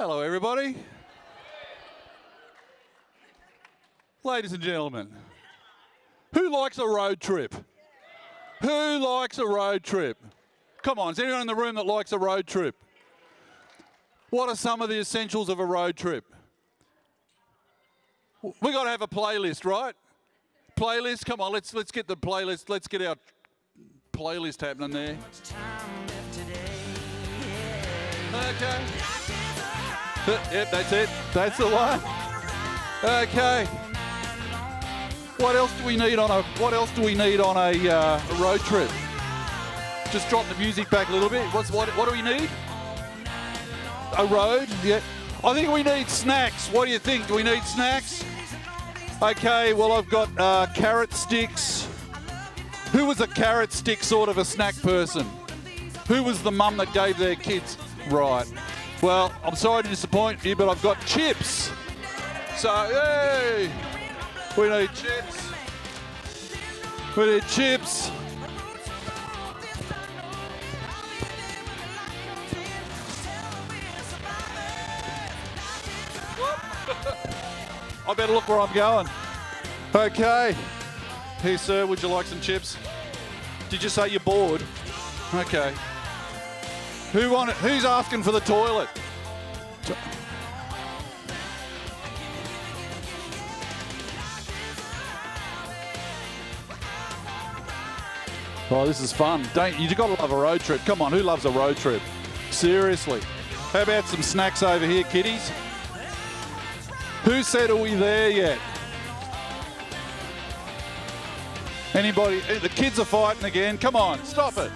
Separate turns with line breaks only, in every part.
Hello, everybody. Ladies and gentlemen, who likes a road trip? Who likes a road trip? Come on, is anyone in the room that likes a road trip? What are some of the essentials of a road trip? We got to have a playlist, right? Playlist, come on, let's get the playlist. Let's get our playlist happening there. Okay. Yep, that's it. That's the one. Okay. What else do we need on a road trip? Just drop the music back a little bit. What do we need? A road? Yeah. I think we need snacks. What do you think? Do we need snacks? Okay, well, I've got carrot sticks. Who was a carrot stick sort of a snack person? Who was the mum that gave their kids? Right. Well, I'm sorry to disappoint you, but I've got chips. So, hey, we need chips. We need chips. I better look where I'm going. Okay. Here, sir, would you like some chips? Did you say you're bored? Okay. Who's asking for the toilet? Oh, this is fun. You got to love a road trip. Come on, who loves a road trip? Seriously. How about some snacks over here, kiddies? Who said, are we there yet? Anybody? The kids are fighting again. Come on, stop it.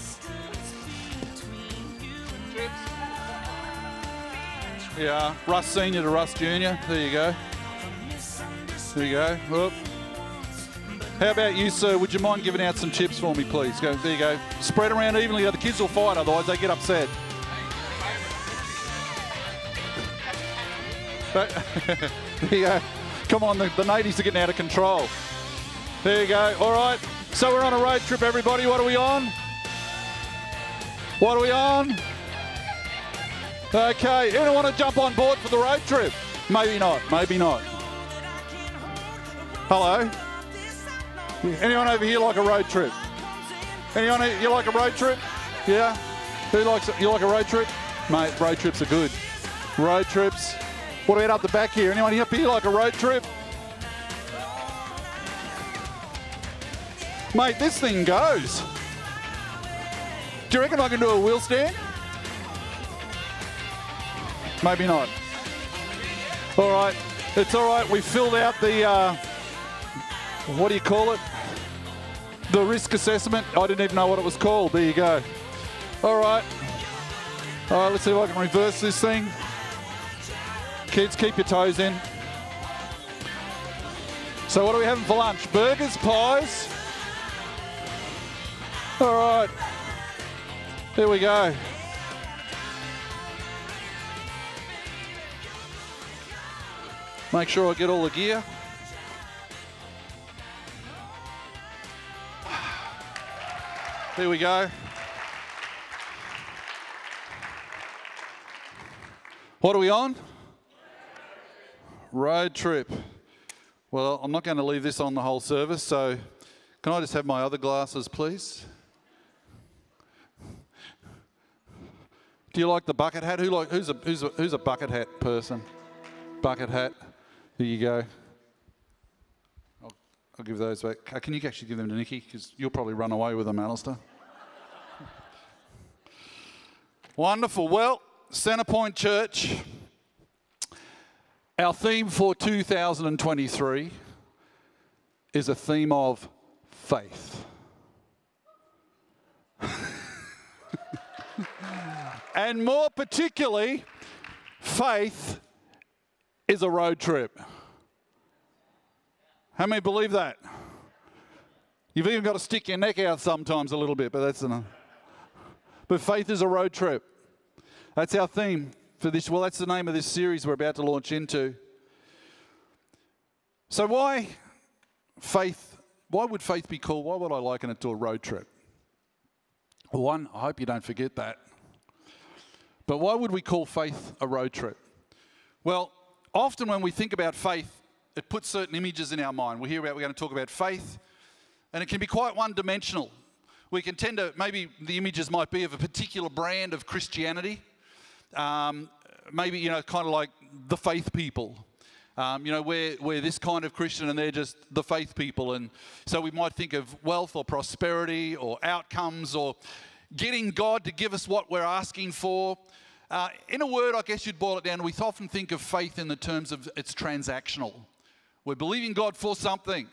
Yeah, Russ Senior to Russ Junior. There you go. There you go. Whoop. How about you, sir? Would you mind giving out some chips for me, please? Go. There you go. Spread around evenly. The kids will fight, otherwise they get upset. But there you go. Come on, the natives are getting out of control. There you go. All right. So we're on a road trip, everybody. What are we on? What are we on? Okay. Anyone want to jump on board for the road trip? Maybe not. Maybe not. Hello? Anyone over here like a road trip? Anyone, you like a road trip? Yeah? Who likes it? You like a road trip? Mate, road trips are good. Road trips. What about up the back here? Anyone up here like a road trip? Mate, this thing goes. Do you reckon I can do a wheel stand? Maybe not. All right. It's all right. We filled out the, what do you call it? The risk assessment. I didn't even know what it was called. There you go. All right. All right, let's see if I can reverse this thing. Kids, keep your toes in. So what are we having for lunch? Burgers, pies? All right. Here we go. Make sure I get all the gear. Here we go. What are we on? Road trip. Well, I'm not going to leave this on the whole service, so can I just have my other glasses, please? Do you like the bucket hat? Who's a bucket hat person? Bucket hat. Here you go. I'll give those back. Can you actually give them to Nikki? Because you'll probably run away with them, Alistair. Wonderful. Well, Centrepoint Church, our theme for 2023 is a theme of faith. And more particularly, faith is a road trip. How many believe that? You've even got to stick your neck out sometimes a little bit, but that's enough. But faith is a road trip. That's our theme for this. Well, that's the name of this series we're about to launch into. So why faith? Why would faith be called? Why would I liken it to a road trip? One, I hope you don't forget that. But why would we call faith a road trip? Well, often when we think about faith, it puts certain images in our mind. We're going to talk about faith, and it can be quite one-dimensional. We can tend to, maybe the images might be of a particular brand of Christianity. Maybe, kind of like the faith people. We're this kind of Christian and they're just the faith people. And so we might think of wealth or prosperity or outcomes or getting God to give us what we're asking for. In a word, I guess you'd boil it down. We often think of faith in the terms of it's transactional. We're believing God for something.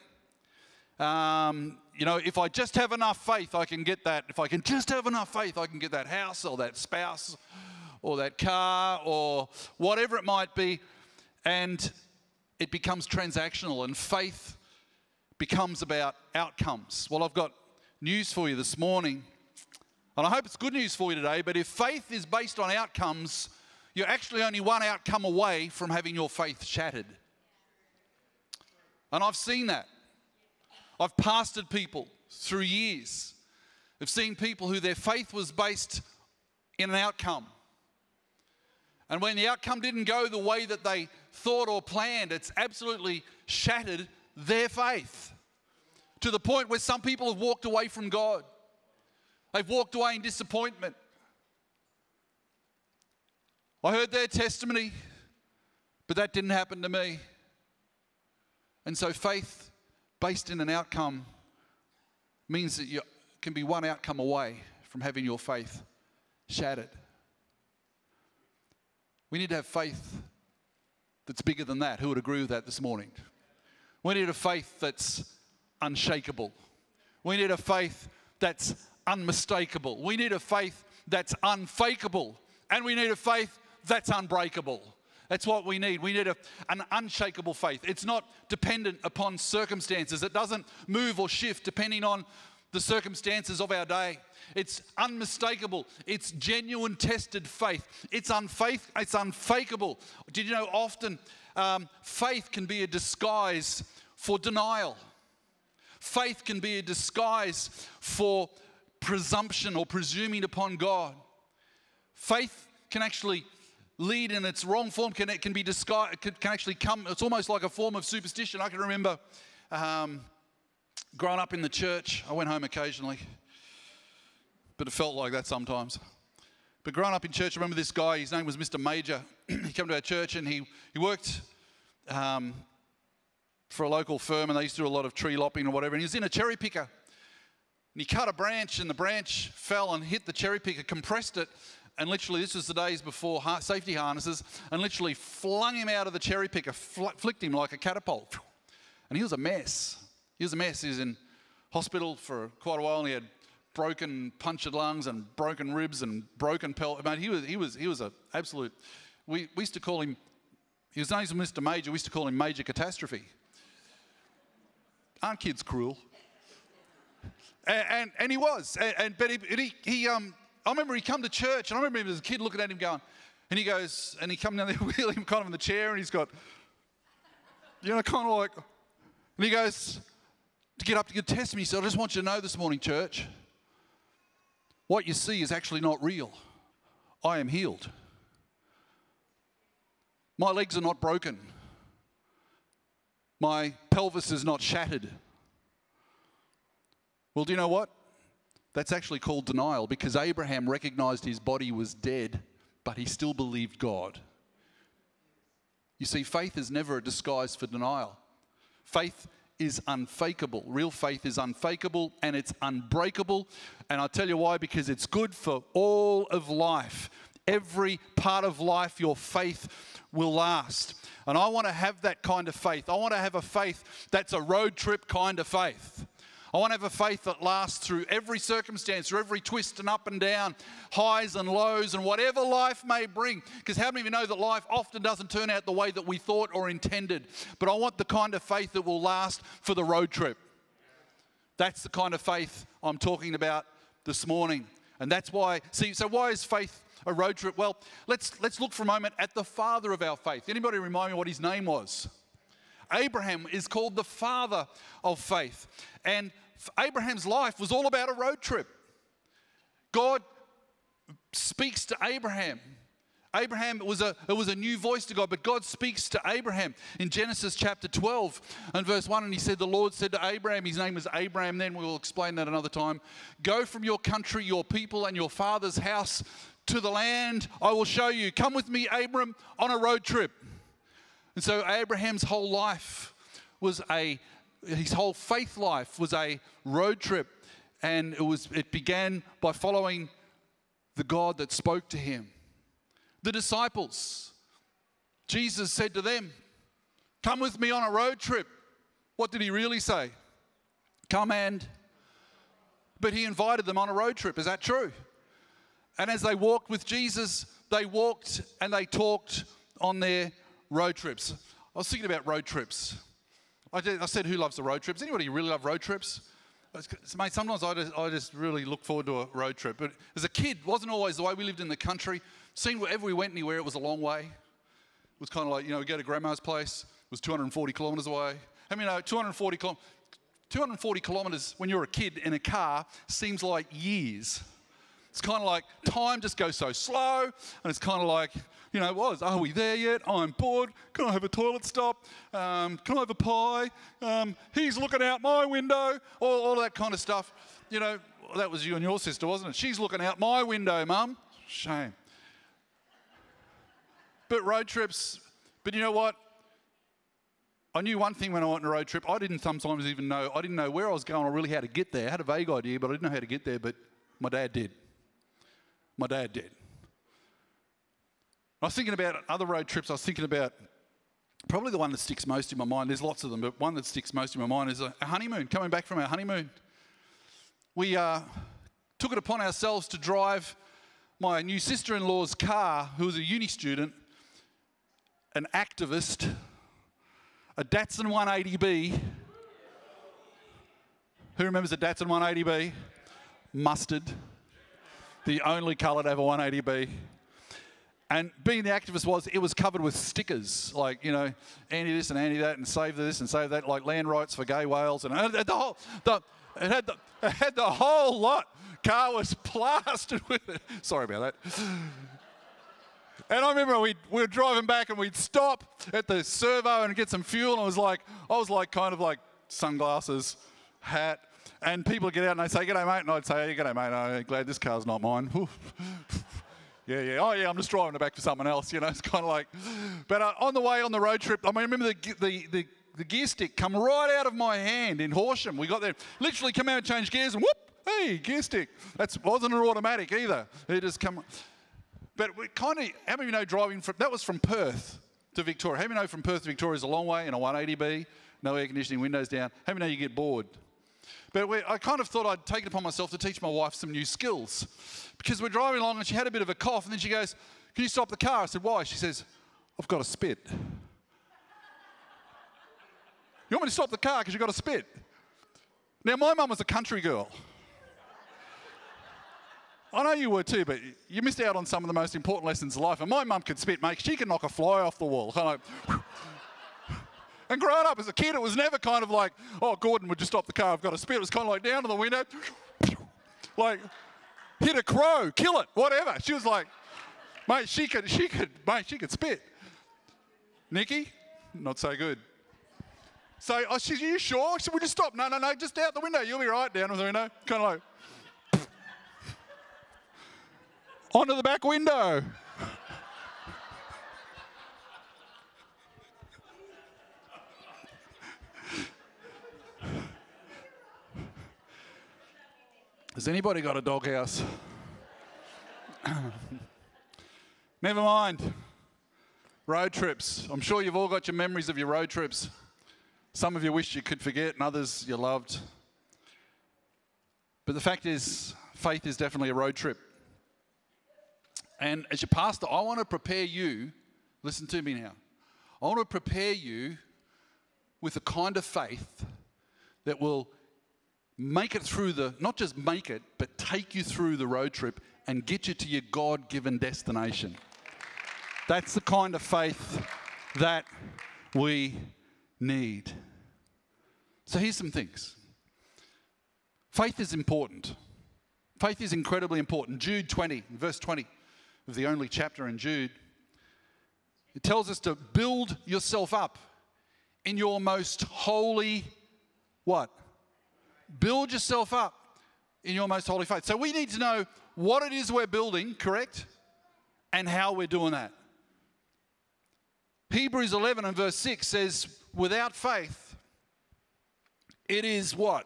If I just have enough faith, I can get that. If I can just have enough faith, I can get that house or that spouse or that car or whatever it might be. And it becomes transactional, and faith becomes about outcomes. Well, I've got news for you this morning, and I hope it's good news for you today, but if faith is based on outcomes, you're actually only one outcome away from having your faith shattered. And I've seen that. I've pastored people through years. I've seen people who their faith was based in an outcome. And when the outcome didn't go the way that they thought or planned, it's absolutely shattered their faith. To the point where some people have walked away from God. They've walked away in disappointment. I heard their testimony, but that didn't happen to me. And so faith based in an outcome means that you can be one outcome away from having your faith shattered. We need to have faith that's bigger than that. Who would agree with that this morning? We need a faith that's unshakable. We need a faith that's unmistakable. We need a faith that's unfakeable. And we need a faith that's unbreakable. That's what we need. We need an unshakable faith. It's not dependent upon circumstances. It doesn't move or shift depending on the circumstances of our day. It's unmistakable. It's genuine, tested faith. It's unfakeable. Did you know often faith can be a disguise for denial? Faith can be a disguise for presumption or presuming upon God. Faith can actually lead in its wrong form. It can be disguised. Can actually come. It's almost like a form of superstition. I can remember growing up in the church. I went home occasionally, but it felt like that sometimes. But growing up in church, I remember this guy. His name was Mr. Major. He came to our church and he worked for a local firm, and they used to do a lot of tree lopping or whatever. And he was in a cherry picker, and he cut a branch, and the branch fell and hit the cherry picker, compressed it, and literally, this was the days before safety harnesses, and literally flung him out of the cherry picker, flicked him like a catapult. And he was a mess. He was in hospital for quite a while, and he had broken punctured lungs and broken ribs and broken pelvis. I mean, he was an absolute. We used to call him. His name was Mr. Major. We used to call him Major Catastrophe. Aren't kids cruel? And he was. But he I remember he come to church, and I remember him as a kid looking at him going, and he goes, and he come down there, wheeling him kind of in the chair, and he's got, kind of like, and he goes to get up to give testimony. He said, I just want you to know this morning, church, what you see is actually not real. I am healed. My legs are not broken. My pelvis is not shattered. Well, do you know what? That's actually called denial, because Abraham recognized his body was dead, but he still believed God. You see, faith is never a disguise for denial. Faith is unfakeable. Real faith is unfakeable, and it's unbreakable. And I'll tell you why, because it's good for all of life. Every part of life, your faith will last. And I want to have that kind of faith. I want to have a faith that's a road trip kind of faith. I want to have a faith that lasts through every circumstance, through every twist and up and down, highs and lows, and whatever life may bring. Because how many of you know that life often doesn't turn out the way that we thought or intended? But I want the kind of faith that will last for the road trip. That's the kind of faith I'm talking about this morning. And that's why, so why is faith a road trip? Well, let's look for a moment at the father of our faith. Anybody remind me what his name was? Abraham is called the father of faith. And Abraham's life was all about a road trip. God speaks to Abraham Abraham, it was a new voice to God, but God speaks to Abraham in Genesis chapter 12 and verse 1, and he said, the Lord said to Abraham, his name was Abraham then, we will explain that another time, go from your country, your people, and your father's house to the land I will show you. Come with me, Abram, on a road trip. And so Abraham's whole life his whole faith life was a road trip, and it began by following the God that spoke to him. The disciples, Jesus said to them, come with me on a road trip. What did he really say? But he invited them on a road trip. Is that true? And as they walked with Jesus, they walked and they talked on their road trips. I was thinking about road trips. I said, who loves the road trips? Anybody really love road trips? Mate, sometimes I just really look forward to a road trip. But as a kid, it wasn't always the way. We lived in the country. Seen wherever we went anywhere, it was a long way. It was kind of like, we go to grandma's place. It was 240 kilometres away. 240 kilometres when you're a kid in a car seems like years. It's kind of like time just goes so slow, and it's kind of like, are we there yet? I'm bored. Can I have a toilet stop? Can I have a pie? He's looking out my window. All that kind of stuff. That was you and your sister, wasn't it? She's looking out my window, Mum. Shame. But road trips, but you know what? I knew one thing when I went on a road trip. I didn't sometimes even know, I didn't know where I was going or really how to get there. I had a vague idea, but I didn't know how to get there, but my dad did. My dad did. I was thinking about other road trips. I was thinking about probably the one that sticks most in my mind. There's lots of them, but one that sticks most in my mind is a honeymoon, coming back from our honeymoon. We took it upon ourselves to drive my new sister-in-law's car, who was a uni student, an activist, a Datsun 180B. Who remembers a Datsun 180B? Mustard. The only colour to have a 180B. And being the activist it was covered with stickers, like, anti this and anti that and save this and save that, like land rights for gay whales. And it had the whole lot. Car was plastered with it. Sorry about that. And I remember we were driving back and we'd stop at the servo and get some fuel, and I was like kind of like sunglasses, hat, and people would get out and they'd say, "G'day, mate," and I'd say, "Hey, g'day, mate. I'm glad this car's not mine." Yeah. Oh, yeah, I'm just driving it back for someone else, It's kind of like... But on the way on the road trip, I remember the gear stick come right out of my hand in Horsham. We got there, literally come out and change gears and whoop, hey, gear stick. That wasn't an automatic either. It just come... But we kind of... How many of you know driving from... That was from Perth to Victoria. How many know from Perth to Victoria is a long way in a 180B, no air conditioning, windows down? How many know you get bored? But I kind of thought I'd take it upon myself to teach my wife some new skills. Because we're driving along and she had a bit of a cough, and then she goes, "Can you stop the car?" I said, "Why?" She says, "I've got to spit." "You want me to stop the car because you've got to spit?" Now, my mum was a country girl. I know you were too, but you missed out on some of the most important lessons in life. And my mum could spit, mate. She could knock a fly off the wall. Kind of like... And growing up as a kid, it was never kind of like, "Oh, Gordon, would you stop the car? I've got to spit." It was kind of like down to the window, like hit a crow, kill it, whatever. She was like, mate, she could spit. Nikki, not so good. So she said, "Are you sure?" She said, "Would you stop?" No, just out the window. You'll be right, down the window. Kind of like, onto the back window. Has anybody got a doghouse? Never mind. Road trips. I'm sure you've all got your memories of your road trips. Some of you wished you could forget, and others you loved. But the fact is, faith is definitely a road trip. And as your pastor, I want to prepare you, listen to me now, I want to prepare you with the kind of faith that will make it through not just make it, but take you through the road trip and get you to your God-given destination. That's the kind of faith that we need. So here's some things. Faith is important. Faith is incredibly important. Jude 20, verse 20. of the only chapter in Jude, it tells us to build yourself up in your most holy, what? Build yourself up in your most holy faith. So we need to know what it is we're building, correct? And how we're doing that. Hebrews 11 and verse 6 says, without faith, it is what?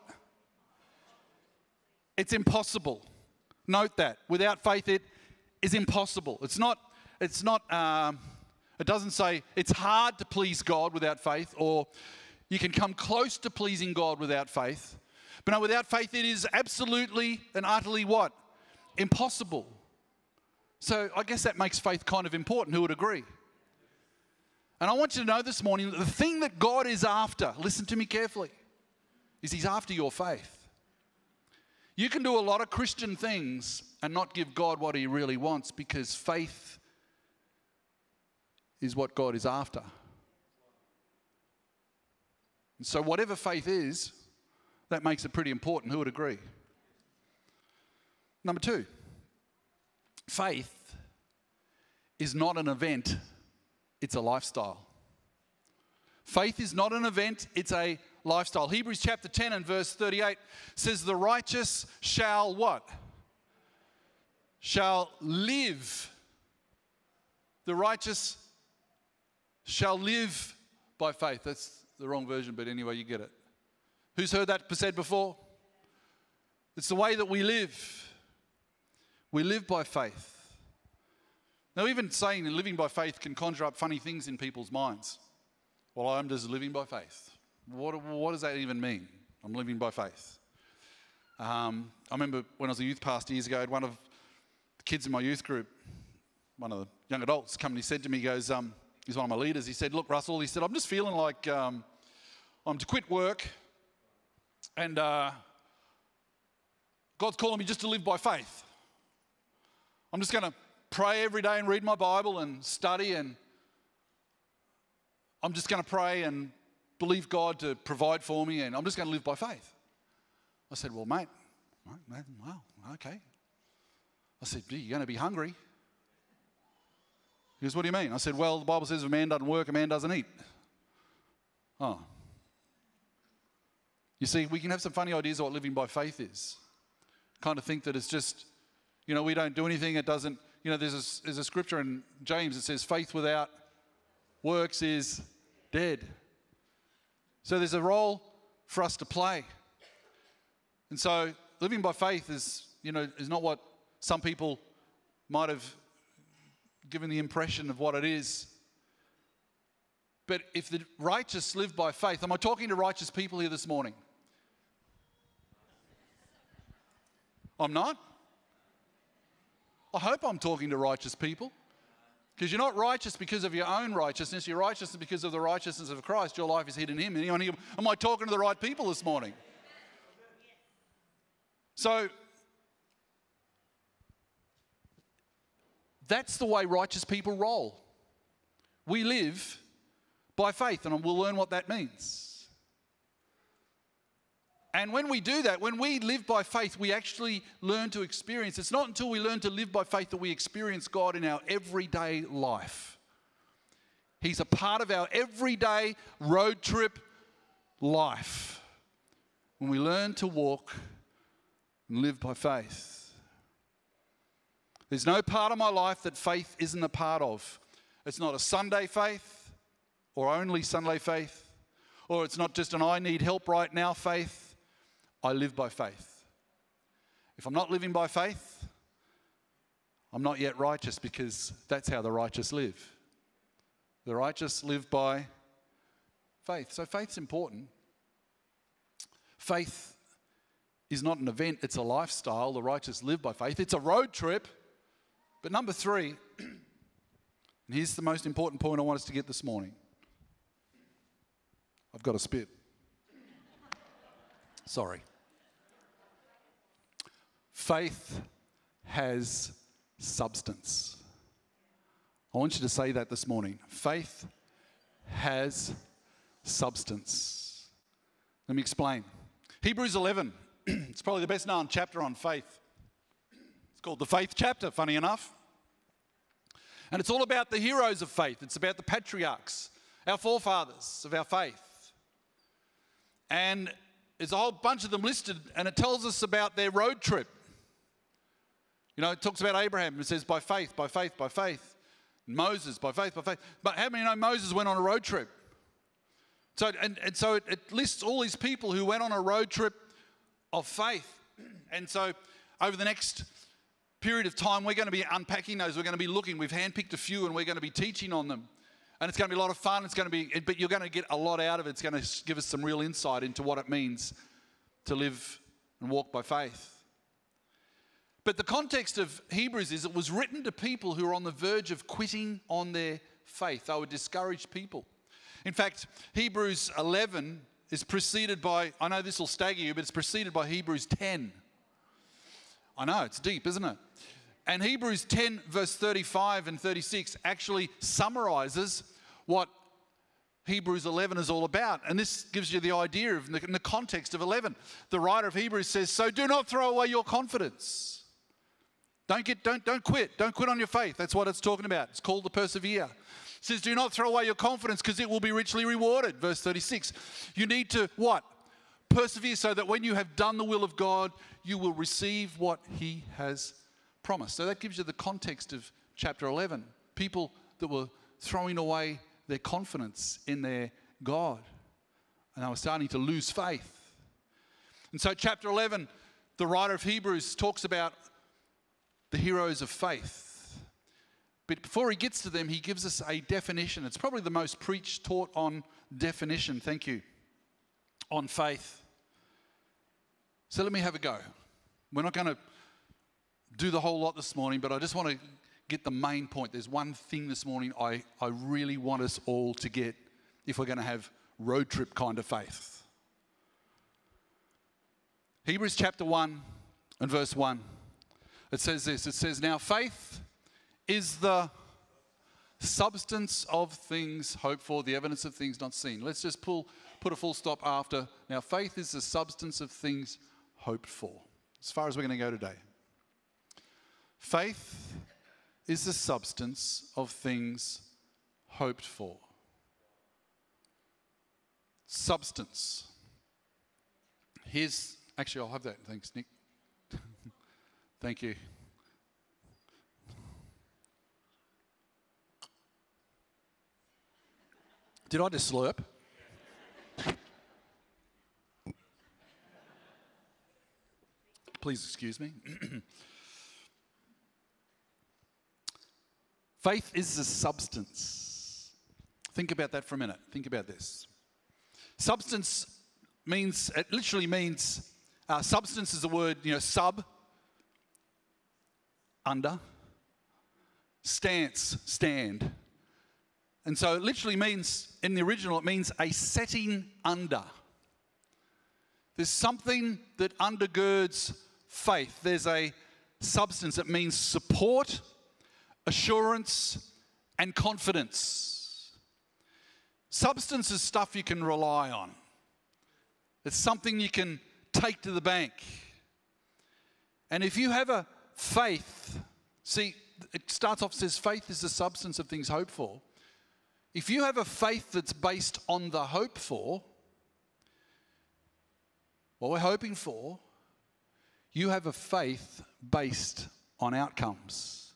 It's impossible. Note that. Without faith, it is impossible. It doesn't say it's hard to please God without faith, or you can come close to pleasing God without faith. But no, without faith, it is absolutely and utterly what? Impossible. So I guess that makes faith kind of important. Who would agree? And I want you to know this morning that the thing that God is after, listen to me carefully, is He's after your faith. You can do a lot of Christian things and not give God what He really wants, because faith is what God is after. And so whatever faith is, that makes it pretty important. Who would agree? Number 2, faith is not an event, it's a lifestyle. Faith is not an event, it's a lifestyle. Hebrews chapter 10 and verse 38 says, the righteous shall what? Shall live. The righteous shall live by faith. That's the wrong version, but anyway, you get it. Who's heard that said before? It's the way that we live. We live by faith. Now, even saying and living by faith can conjure up funny things in people's minds. Well, I'm just living by faith. What does that even mean? I'm living by faith. I remember when I was a youth pastor years ago, I had one of the kids in my youth group, one of the young adults, come and he said to me, he goes, he's one of my leaders, he said, look, Russell, he said, I'm just feeling like I'm to quit work and God's calling me just to live by faith. I'm just going to pray every day and read my Bible and study, and I'm just going to pray and believe God to provide for me, and I'm just going to live by faith. I said, well, mate, wow, okay. I said, you're going to be hungry. He goes, what do you mean? I said, well, the Bible says if a man doesn't work, a man doesn't eat. Oh. You see, we can have some funny ideas of what living by faith is. Kind of think that it's just, we don't do anything. It doesn't, there's a scripture in James that says faith without works is dead. So there's a role for us to play. And so living by faith is not what some people might have given the impression of what it is. But if the righteous live by faith, am I talking to righteous people here this morning? I'm not? I hope I'm talking to righteous people. Because you're not righteous because of your own righteousness. You're righteous because of the righteousness of Christ. Your life is hid in Him. Anyone here, am I talking to the right people this morning? So, that's the way righteous people roll. We live by faith, and we'll learn what that means. And when we do that, when we live by faith, we actually learn to experience. It's not until we learn to live by faith that we experience God in our everyday life. He's a part of our everyday road trip life. When we learn to walk and live by faith. There's no part of my life that faith isn't a part of. It's not a Sunday faith or only Sunday faith, or it's not just an I need help right now faith. I live by faith. If I'm not living by faith, I'm not yet righteous, because that's how the righteous live. The righteous live by faith. So faith's important. Faith is not an event, it's a lifestyle. The righteous live by faith. It's a road trip. But number 3, and here's the most important point I want us to get this morning. I've got to spit. Sorry. Faith has substance. I want you to say that this morning. Faith has substance. Let me explain. Hebrews 11. It's probably the best known chapter on faith. It's called the faith chapter, funny enough. And it's all about the heroes of faith. It's about the patriarchs, our forefathers of our faith. And there's a whole bunch of them listed, and it tells us about their road trip. You know, it talks about Abraham. It says by faith, by faith, by faith. Moses, by faith, by faith. But how many know Moses went on a road trip? So, so it lists all these people who went on a road trip of faith. And so over the next period of time, we're going to be unpacking those. We're going to be looking. We've handpicked a few, and we're going to be teaching on them. And it's going to be a lot of fun. It's going to be, but you're going to get a lot out of it. It's going to give us some real insight into what it means to live and walk by faith. But the context of Hebrews is it was written to people who are on the verge of quitting on their faith. They were discouraged people. In fact, Hebrews 11 is preceded by, I know this will stagger you, but it's preceded by Hebrews 10. I know, it's deep, isn't it? And Hebrews 10 verse 35 and 36 actually summarizes what Hebrews 11 is all about. And this gives you the idea of in the context of 11. The writer of Hebrews says, so do not throw away your confidence. Don't quit. Don't quit on your faith. That's what it's talking about. It's called to persevere. It says, do not throw away your confidence because it will be richly rewarded. Verse 36. You need to what? Persevere so that when you have done the will of God, you will receive what he has promised. So that gives you the context of chapter 11. People that were throwing away their confidence in their God. And they were starting to lose faith. And so chapter 11, the writer of Hebrews talks about the heroes of faith. But before he gets to them, he gives us a definition. It's probably the most preached, taught on definition, thank you, on faith. So let me have a go. We're not going to do the whole lot this morning, but I just want to get the main point. There's one thing this morning I really want us all to get if we're going to have road trip kind of faith. Hebrews chapter 1 and verse 1. It says this, it says, now faith is the substance of things hoped for, the evidence of things not seen. Let's just put a full stop after. Now faith is the substance of things hoped for. As far as we're going to go today. Faith is the substance of things hoped for. Substance. Actually, I'll have that. Thanks, Nick. Thank you. Did I just slurp? Please excuse me. Faith is the substance. Think about that for a minute. Think about this. Substance means, it literally means, substance is a word, sub, under, stance, stand. And so it literally means, in the original, it means a setting under. There's something that undergirds faith. There's a substance that means support, assurance, and confidence. Substance is stuff you can rely on. It's something you can take to the bank. And if you have a faith, see, it starts off, says faith is the substance of things hoped for. If you have a faith that's based on the hope for, what we're hoping for, you have a faith based on outcomes.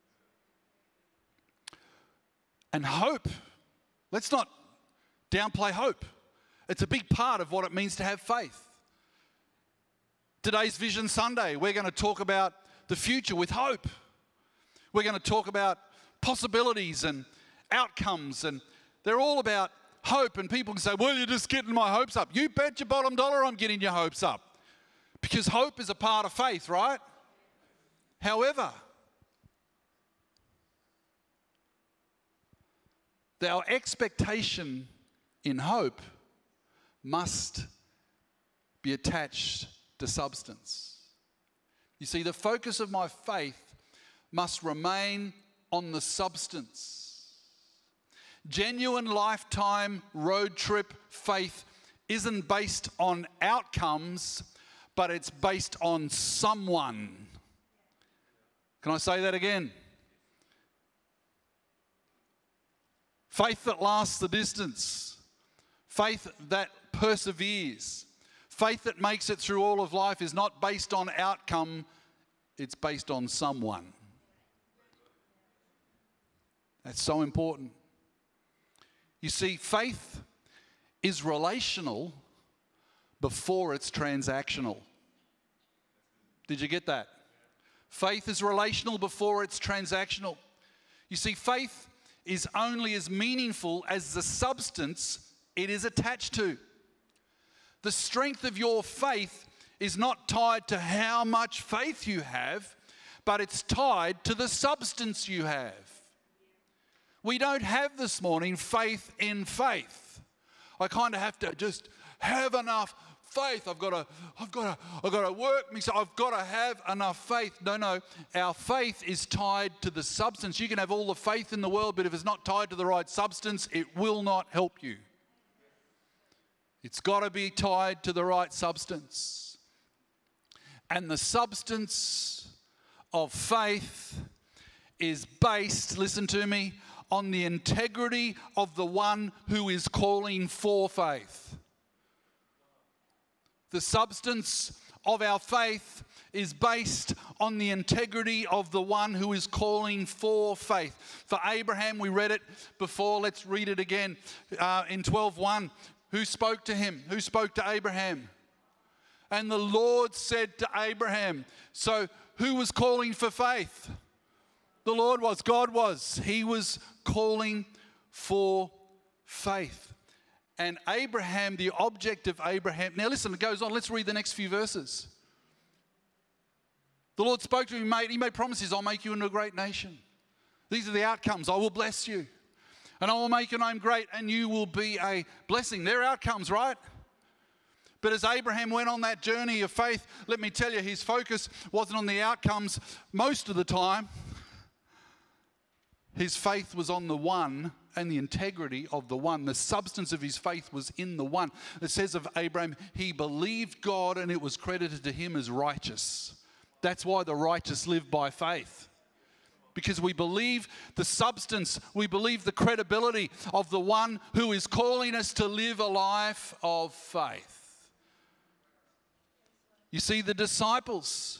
And hope, let's not downplay hope. It's a big part of what it means to have faith. Today's Vision Sunday, we're going to talk about the future with hope. We're going to talk about possibilities and outcomes, and they're all about hope. And people can say, well, you're just getting my hopes up. You bet your bottom dollar I'm getting your hopes up, because hope is a part of faith, right? However, our expectation in hope must be attached to substance. You see, the focus of my faith must remain on the substance. Genuine lifetime road trip faith isn't based on outcomes, but it's based on someone. Can I say that again? Faith that lasts the distance. Faith that perseveres. Faith that makes it through all of life is not based on outcome, it's based on someone. That's so important. You see, faith is relational before it's transactional. Did you get that? Faith is relational before it's transactional. You see, faith is only as meaningful as the substance it is attached to. The strength of your faith is not tied to how much faith you have, but it's tied to the substance you have. We don't have this morning faith in faith. I kind of have to just have enough faith. I've got to work me, so I've got to have enough faith. No. Our faith is tied to the substance. You can have all the faith in the world, but if it's not tied to the right substance, it will not help you. It's got to be tied to the right substance. And the substance of faith is based, listen to me, on the integrity of the one who is calling for faith. The substance of our faith is based on the integrity of the one who is calling for faith. For Abraham, we read it before. Let's read it again in 12:1. Who spoke to him? Who spoke to Abraham? And the Lord said to Abraham. So who was calling for faith? The Lord was. God was. He was calling for faith. And Abraham, the object of Abraham. Now listen, it goes on. Let's read the next few verses. The Lord spoke to him. He made promises. I'll make you into a great nation. These are the outcomes. I will bless you. And I will make your name great, and you will be a blessing. They're outcomes, right? But as Abraham went on that journey of faith, let me tell you, his focus wasn't on the outcomes most of the time. His faith was on the one and the integrity of the one. The substance of his faith was in the one. It says of Abraham, he believed God and it was credited to him as righteous. That's why the righteous live by faith. Because we believe the substance, we believe the credibility of the one who is calling us to live a life of faith. You see, the disciples,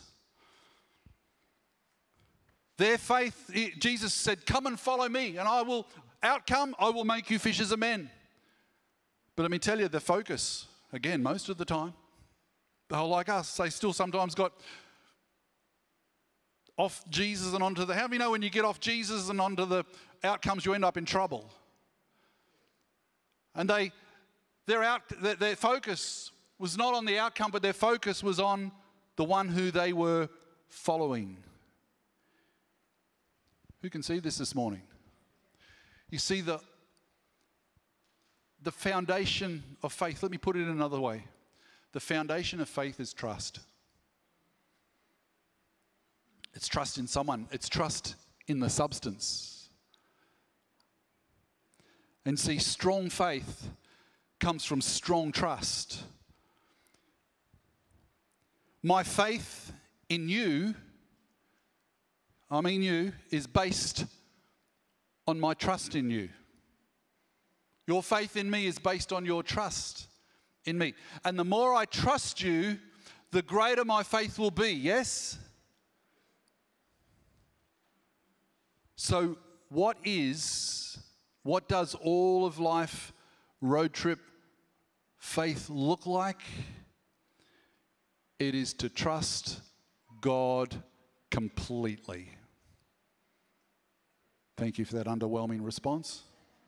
their faith, Jesus said, come and follow me and I will make you fishers of men. But let me tell you, the focus, again, most of the time, like us, they still sometimes got off Jesus and onto the, how many know when you get off Jesus and onto the outcomes, you end up in trouble? And their focus was not on the outcome, but their focus was on the one who they were following. Who can see this morning? You see the foundation of faith. Let me put it another way. The foundation of faith is trust. It's trust in someone. It's trust in the substance. And see, strong faith comes from strong trust. My faith in you, is based on my trust in you. Your faith in me is based on your trust in me. And the more I trust you, the greater my faith will be, yes? So what does all of life road trip faith look like? It is to trust God completely. Thank you for that underwhelming response.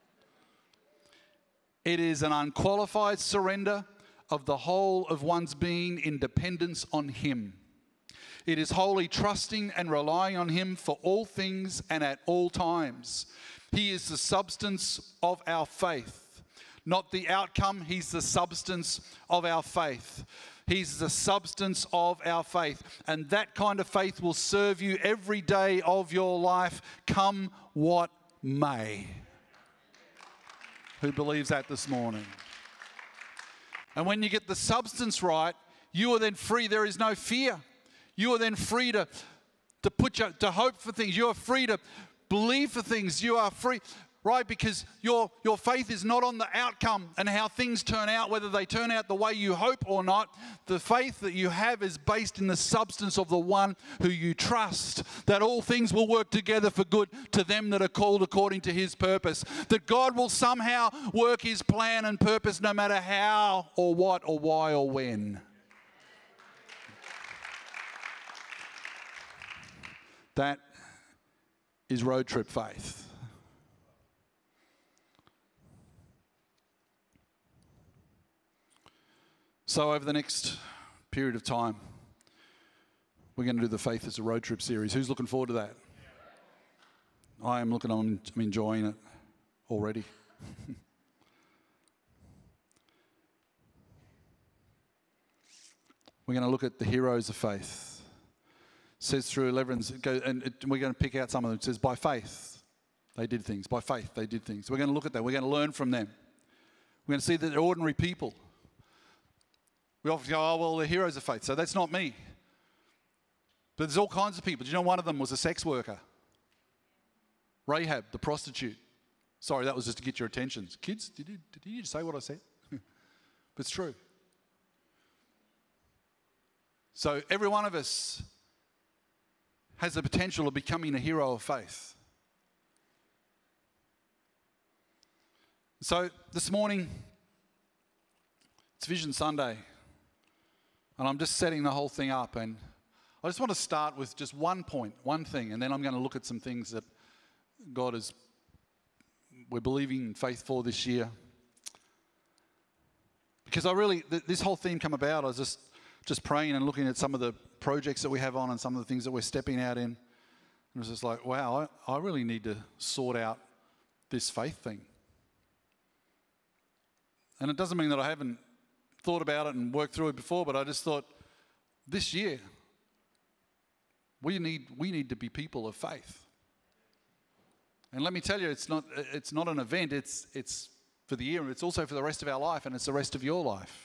It is an unqualified surrender of the whole of one's being in dependence on Him. It is wholly trusting and relying on Him for all things and at all times. He is the substance of our faith, not the outcome. He's the substance of our faith. He's the substance of our faith. And that kind of faith will serve you every day of your life, come what may. Who believes that this morning? And when you get the substance right, you are then free. There is no fear. You are then free to hope for things. You are free to believe for things. You are free. right? Because your faith is not on the outcome and how things turn out, whether they turn out the way you hope or not. The faith that you have is based in the substance of the one who you trust, that all things will work together for good to them that are called according to his purpose, that God will somehow work his plan and purpose no matter how or what or why or when. That is road trip faith. So over the next period of time, we're going to do the Faith as a Road Trip series. Who's looking forward to that? I am looking on, I'm enjoying it already. We're going to look at the heroes of faith. It says through 11, and we're going to pick out some of them. It says, by faith, they did things. By faith, they did things. We're going to look at that. We're going to learn from them. We're going to see that they're ordinary people. We often go, oh, well, they're heroes of faith. So that's not me. But there's all kinds of people. Do you know one of them was a sex worker? Rahab, the prostitute. Sorry, that was just to get your attention. Kids, did you say what I said? But it's true. So every one of us has the potential of becoming a hero of faith. So this morning, it's Vision Sunday. And I'm just setting the whole thing up, and I just want to start with just one point, one thing, and then I'm going to look at some things that we're believing in faith for this year. Because this whole theme came about, I was just praying and looking at some of the projects that we have on and some of the things that we're stepping out in. And it was just like, wow, I really need to sort out this faith thing. And it doesn't mean that I haven't thought about it and worked through it before, but I just thought this year we need to be people of faith. And let me tell you, it's not an event, it's for the year, and it's also for the rest of our life, and it's the rest of your life.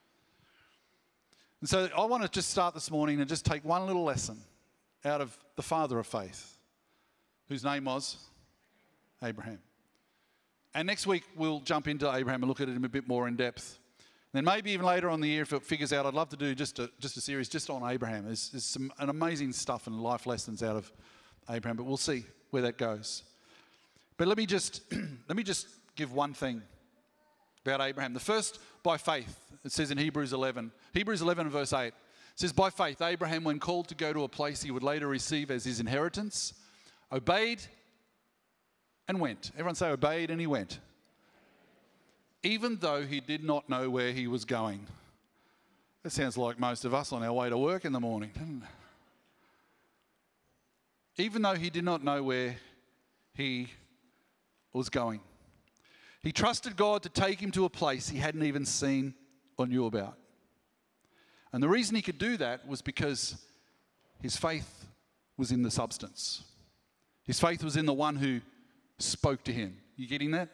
And so I want to just start this morning and just take one little lesson out of the father of faith, whose name was Abraham. And next week we'll jump into Abraham and look at him a bit more in depth. Then maybe even later on in the year, if it figures out, I'd love to do just a series just on Abraham. There's an amazing stuff and life lessons out of Abraham, but we'll see where that goes. But let me just give one thing about Abraham. The first, by faith. It says in Hebrews 11 verse 8. It says, by faith, Abraham, when called to go to a place he would later receive as his inheritance, obeyed and went. Everyone say obeyed and he went. Even though he did not know where he was going. That sounds like most of us on our way to work in the morning, doesn't it? Even though he did not know where he was going. He trusted God to take him to a place he hadn't even seen or knew about. And the reason he could do that was because his faith was in the substance. His faith was in the one who spoke to him. You getting that?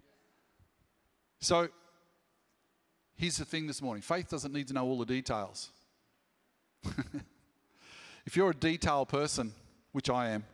So, here's the thing this morning. Faith doesn't need to know all the details. If you're a detail person, which I am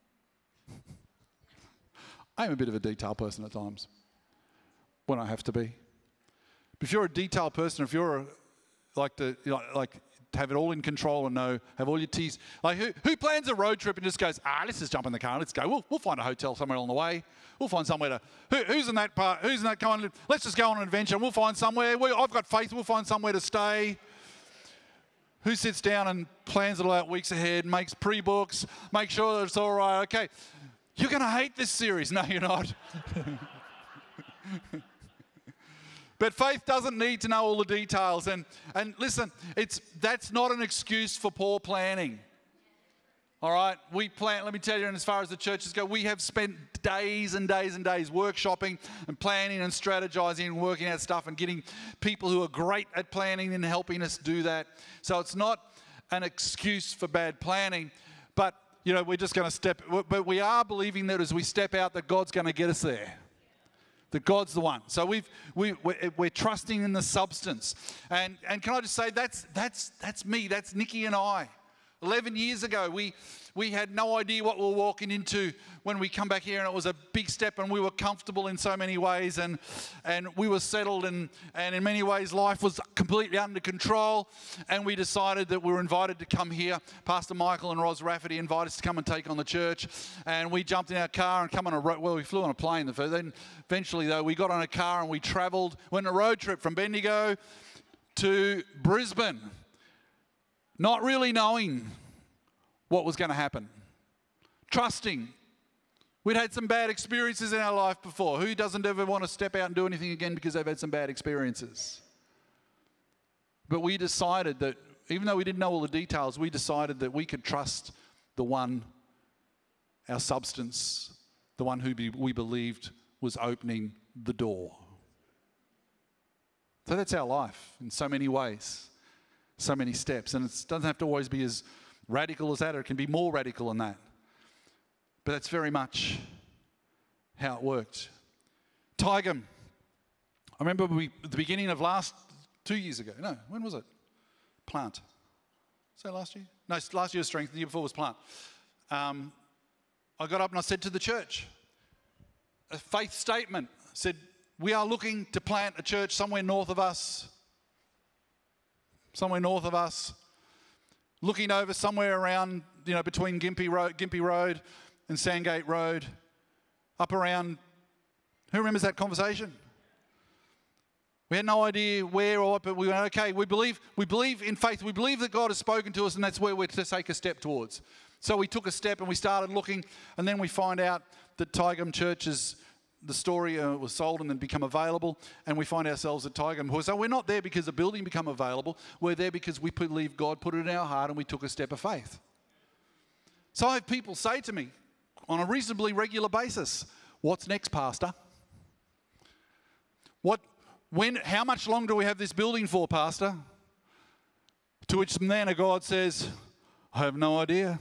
a bit of a detail person at times, when I have to be. But if you're a detail person, if you're like to have it all in control and have all your T's, like who plans a road trip and just goes, let's just jump in the car and let's go. We'll find a hotel somewhere along the way. We'll find somewhere to, who's in that part, who's in that kind of, let's just go on an adventure and we'll find somewhere. I've got faith, we'll find somewhere to stay. Who sits down and plans it all out weeks ahead, makes pre-books, makes sure that it's all right. Okay, you're going to hate this series. No, you're not. But faith doesn't need to know all the details. And listen, that's not an excuse for poor planning. All right, we plan, let me tell you, and as far as the churches go, we have spent days and days and days workshopping and planning and strategizing and working out stuff and getting people who are great at planning and helping us do that. So it's not an excuse for bad planning, but, we're just going to but we are believing that as we step out that God's going to get us there. That God's the one. So we're trusting in the substance. And can I just say, that's me, that's Nikki and I. 11 years ago, we had no idea what we were walking into when we come back here, and it was a big step, and we were comfortable in so many ways, and we were settled, and in many ways life was completely under control, and we decided that we were invited to come here. Pastor Michael and Ros Rafferty invited us to come and take on the church, and we jumped in our car and come on we flew on a plane. Then eventually, though, we got on a car and we travelled, went on a road trip from Bendigo to Brisbane, not really knowing what was going to happen, trusting. We'd had some bad experiences in our life before. Who doesn't ever want to step out and do anything again because they've had some bad experiences? But we decided that, even though we didn't know all the details, we decided that we could trust the one, our substance, the one who we believed was opening the door. So that's our life in so many ways, so many steps. And it doesn't have to always be as radical as that, or it can be more radical than that. But that's very much how it worked. Tigum. I remember at the beginning of 2 years ago. No, when was it? Plant. Was that last year? No, last year was strength. The year before was plant. I got up and I said to the church, a faith statement, said, we are looking to plant a church somewhere north of us. Somewhere north of us. Looking over somewhere around, between Gympie Road and Sandgate Road, up around, who remembers that conversation? We had no idea where or what, but we went, okay, we believe in faith. We believe that God has spoken to us, and that's where we're to take a step towards. So we took a step and we started looking, and then we find out that Tigum Church the story was sold and then become available, and we find ourselves at Tigum. So we're not there because the building became available. We're there because we believe God put it in our heart and we took a step of faith. So I have people say to me on a reasonably regular basis, what's next, Pastor? How much longer do we have this building for, Pastor? To which the man of God says, I have no idea.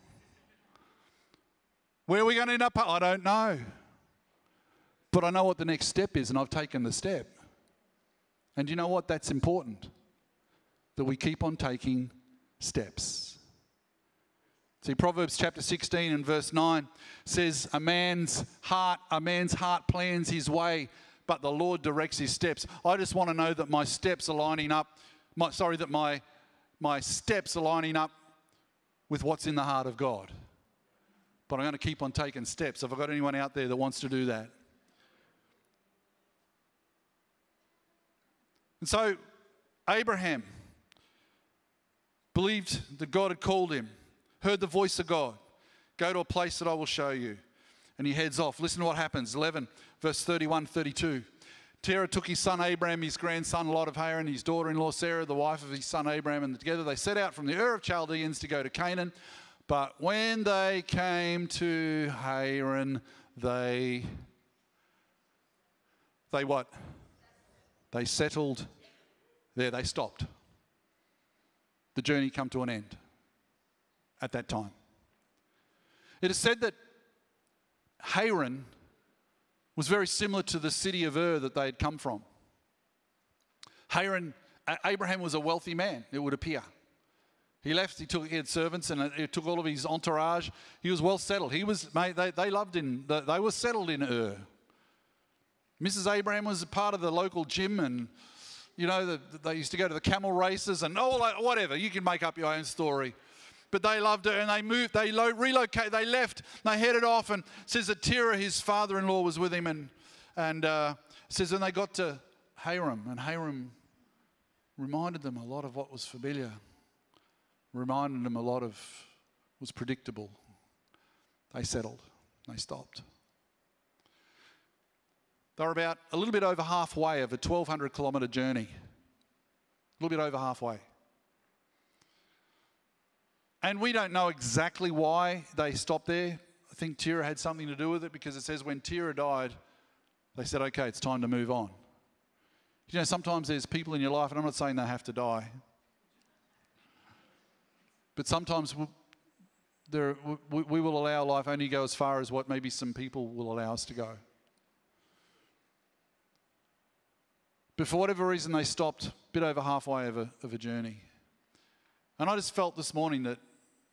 Where are we going to end up? I don't know. But I know what the next step is, and I've taken the step. And you know what? That's important, that we keep on taking steps. See, Proverbs chapter 16 and verse 9 says, a man's heart plans his way, but the Lord directs his steps. I just want to know that my steps are lining up, my steps are lining up with what's in the heart of God. But I'm going to keep on taking steps. Have I got anyone out there that wants to do that? And so Abraham believed that God had called him, heard the voice of God. Go to a place that I will show you. And he heads off. Listen to what happens. 11, verse 31, 32. Terah took his son Abraham, his grandson Lot of Haran, his daughter-in-law Sarah, the wife of his son Abraham, and together they set out from the Ur of Chaldeans to go to Canaan. But when they came to Haran, they what? They settled there. They stopped. The journey came to an end at that time. It is said that Haran was very similar to the city of Ur that they had come from. Abraham was a wealthy man, it would appear. He left, he had servants, and he took all of his entourage. He was well settled. They were settled in Ur. Mrs. Abraham was a part of the local gym, and they used to go to the camel races and whatever. You can make up your own story. But they loved her, and they moved, they relocated, they left, they headed off, and it says that Terah, his father-in-law, was with him, and it says when they got to Haran, and Haran reminded them a lot of what was familiar, reminded them a lot of was predictable. They settled, they stopped. They were about a little bit over halfway of a 1,200 kilometre journey. A little bit over halfway. And we don't know exactly why they stopped there. I think Terah had something to do with it, because it says when Terah died, they said, okay, it's time to move on. Sometimes there's people in your life, and I'm not saying they have to die, but sometimes we will allow life only go as far as what maybe some people will allow us to go. But for whatever reason, they stopped a bit over halfway of a journey. And I just felt this morning that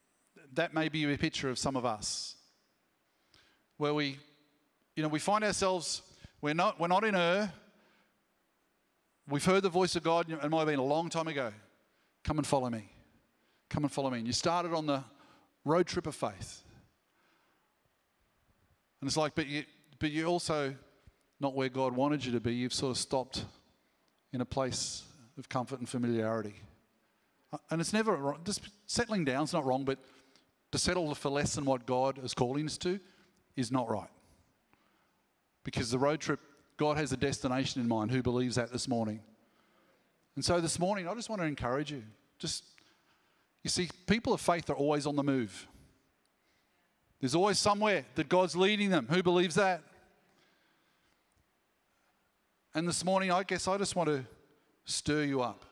that may be a picture of some of us, where we find ourselves, we're not in Ur. We've heard the voice of God. It might have been a long time ago. Come and follow me. Come and follow me. And you started on the road trip of faith. And it's like, but you're also not where God wanted you to be. You've sort of stopped in a place of comfort and familiarity. And it's never wrong. Just settling down is not wrong, but to settle for less than what God is calling us to is not right. Because the road trip, God has a destination in mind. Who believes that this morning? And so this morning, I just want to encourage you. You see, people of faith are always on the move. There's always somewhere that God's leading them. Who believes that? And this morning, I guess I just want to stir you up.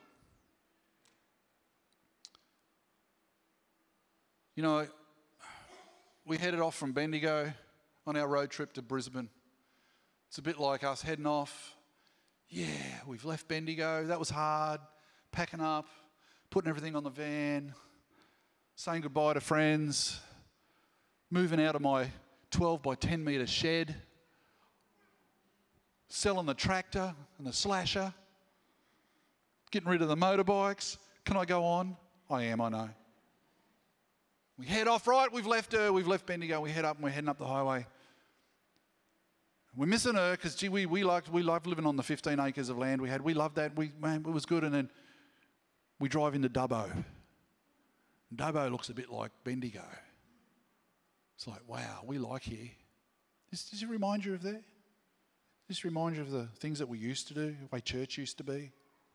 You know, we headed off from Bendigo on our road trip to Brisbane. It's a bit like us heading off. Yeah, we've left Bendigo. That was hard. Packing up, putting everything on the van, saying goodbye to friends, moving out of my 12 by 10 metre shed, selling the tractor and the slasher, getting rid of the motorbikes. Can I go on? I am, I know. We head off, right? We've left Bendigo. We head up and we're heading up the highway. We're missing her because, gee, we loved living on the 15 acres of land we had. We loved that. It was good. And then we drive into Dubbo. And Dubbo looks a bit like Bendigo. It's like, wow, we like here. Does it remind you of there? Does it remind you of the things that we used to do, the way church used to be?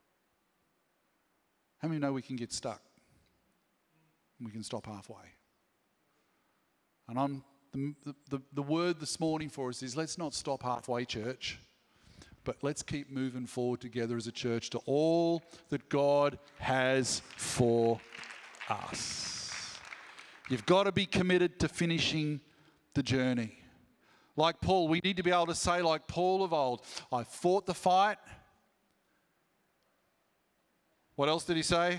How many know we can get stuck? And we can stop halfway. And the word this morning for us is, let's not stop halfway, church, but let's keep moving forward together as a church to all that God has for us. You've got to be committed to finishing the journey. Like Paul, we need to be able to say like Paul of old, I fought the fight. What else did he say?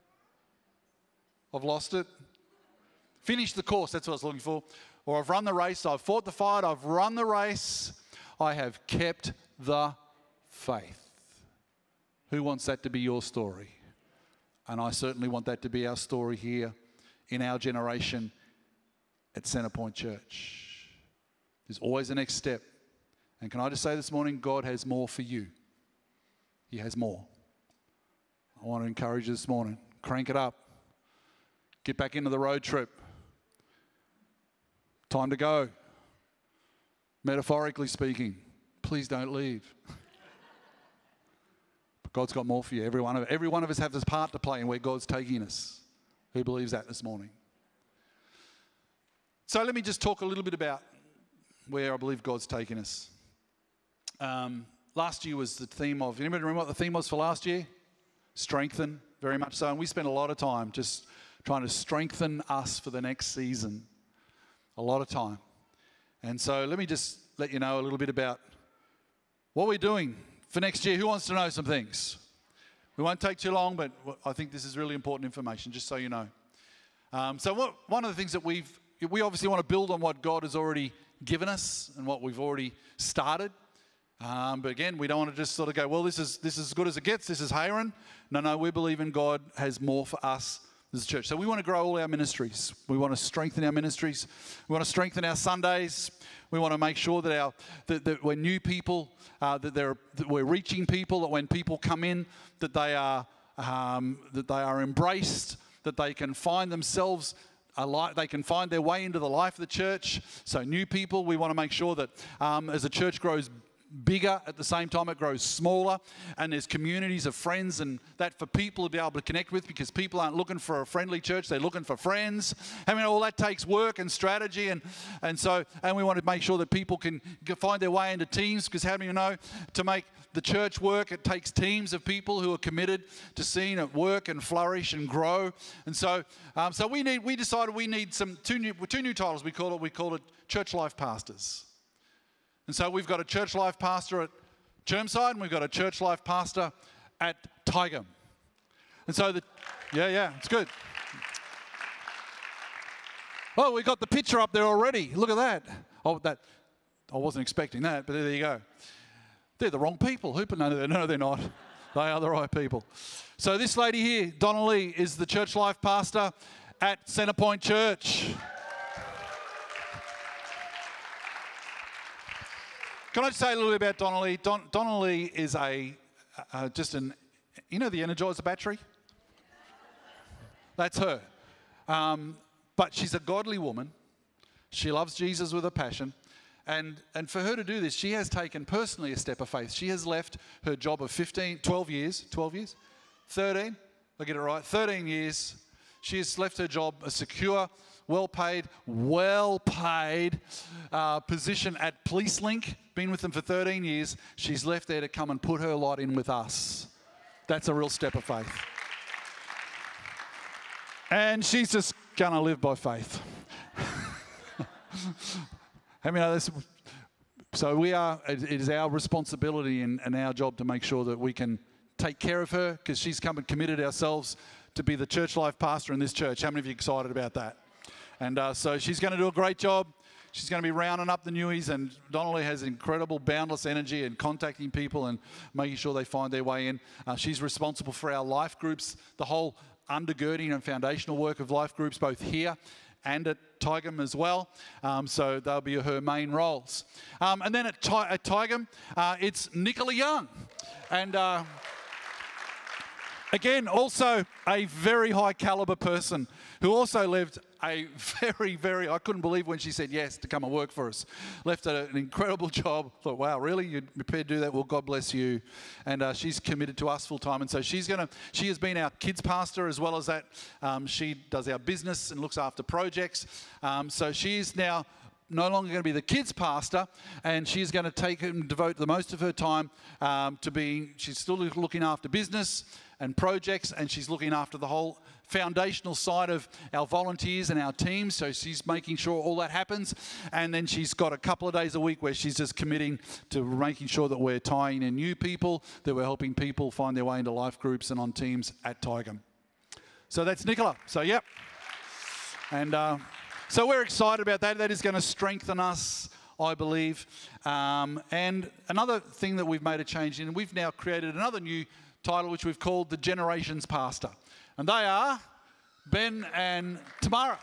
I've lost it. Finished the course, that's what I was looking for. Or I've run the race, I've fought the fight, I've run the race, I have kept the faith. Who wants that to be your story? And I certainly want that to be our story here in our generation at Centrepoint Church. There's always a next step. And can I just say this morning, God has more for you. He has more. I want to encourage you this morning. Crank it up. Get back into the road trip. Time to go. Metaphorically speaking, please don't leave. But God's got more for you. Every one of us has this part to play in where God's taking us. Who believes that this morning? So let me just talk a little bit about where I believe God's taking us. Last year was the theme of, anybody remember what the theme was for last year? Strengthen, very much so. And we spent a lot of time just trying to strengthen us for the next season. A lot of time. And so let me just let you know a little bit about what we're doing for next year. Who wants to know some things? We won't take too long, but I think this is really important information, just so you know. One of the things that we obviously want to build on what God has already given us and what we've already started. But again, we don't want to just sort of go, well, this is as good as it gets. This is Hayron. No, we believe in God has more for us as a church. So we want to grow all our ministries. We want to strengthen our ministries. We want to strengthen our Sundays. We want to make sure that that we're new people, that we're reaching people, that when people come in, that they are embraced, that they can find themselves they can find their way into the life of the church. So new people, we want to make sure that as the church grows bigger, at the same time it grows smaller, and there's communities of friends and that for people to be able to connect with, because people aren't looking for a friendly church, they're looking for friends. I mean, all that takes work and strategy, and we want to make sure that people can find their way into teams, because how do you know, to make the church work, it takes teams of people who are committed to seeing it work and flourish and grow. And so we decided we need two new titles. We call it Church Life Pastors. And so we've got a church life pastor at Chermside, and we've got a church life pastor at Tigeham. And so it's good. Oh, we got the picture up there already. Look at that. Oh, I wasn't expecting that, but there you go. They're the wrong people. No, they're not. They are the right people. So this lady here, Donna Lee, is the church life pastor at Centrepoint Church. Can I just say a little bit about Donna Lee? Donna Lee is just an, you know the Energizer battery? That's her. But she's a godly woman. She loves Jesus with a passion. And for her to do this, she has taken personally a step of faith. She has left her job of 12 years, 13, I get it right, 13 years. She has left her job, a secure, well-paid position at PoliceLink. Been with them for 13 years. She's left there to come and put her lot in with us. That's a real step of faith. And she's just going to live by faith. How many know this? So it is our responsibility and our job to make sure that we can take care of her, because she's come and committed ourselves to be the church life pastor in this church. How many of you are excited about that? And so she's going to do a great job. She's going to be rounding up the newies, and Donnelly has incredible, boundless energy in contacting people and making sure they find their way in. She's responsible for our life groups, the whole undergirding and foundational work of life groups, both here and at Tigum as well. So they'll be her main roles. And then at Tigum, it's Nicola Young. And again, also a very high caliber person who also lived a very, I couldn't believe when she said yes to come and work for us. Left an incredible job. Thought, wow, really? You're prepared to do that? Well, God bless you. And she's committed to us full time. And so she has been our kids pastor as well as that. She does our business and looks after projects. So she is now no longer going to be the kids pastor, and she's going to take and devote the most of her time she's still looking after business and projects, and she's looking after the whole foundational side of our volunteers and our teams. So she's making sure all that happens. And then she's got a couple of days a week where she's just committing to making sure that we're tying in new people, that we're helping people find their way into life groups and on teams at Tigum. So that's Nicola. So, yep. And so we're excited about that. That is going to strengthen us, I believe. And another thing that we've made a change in, we've now created another new title which we've called the Generations Pastor. And they are Ben and Tamara.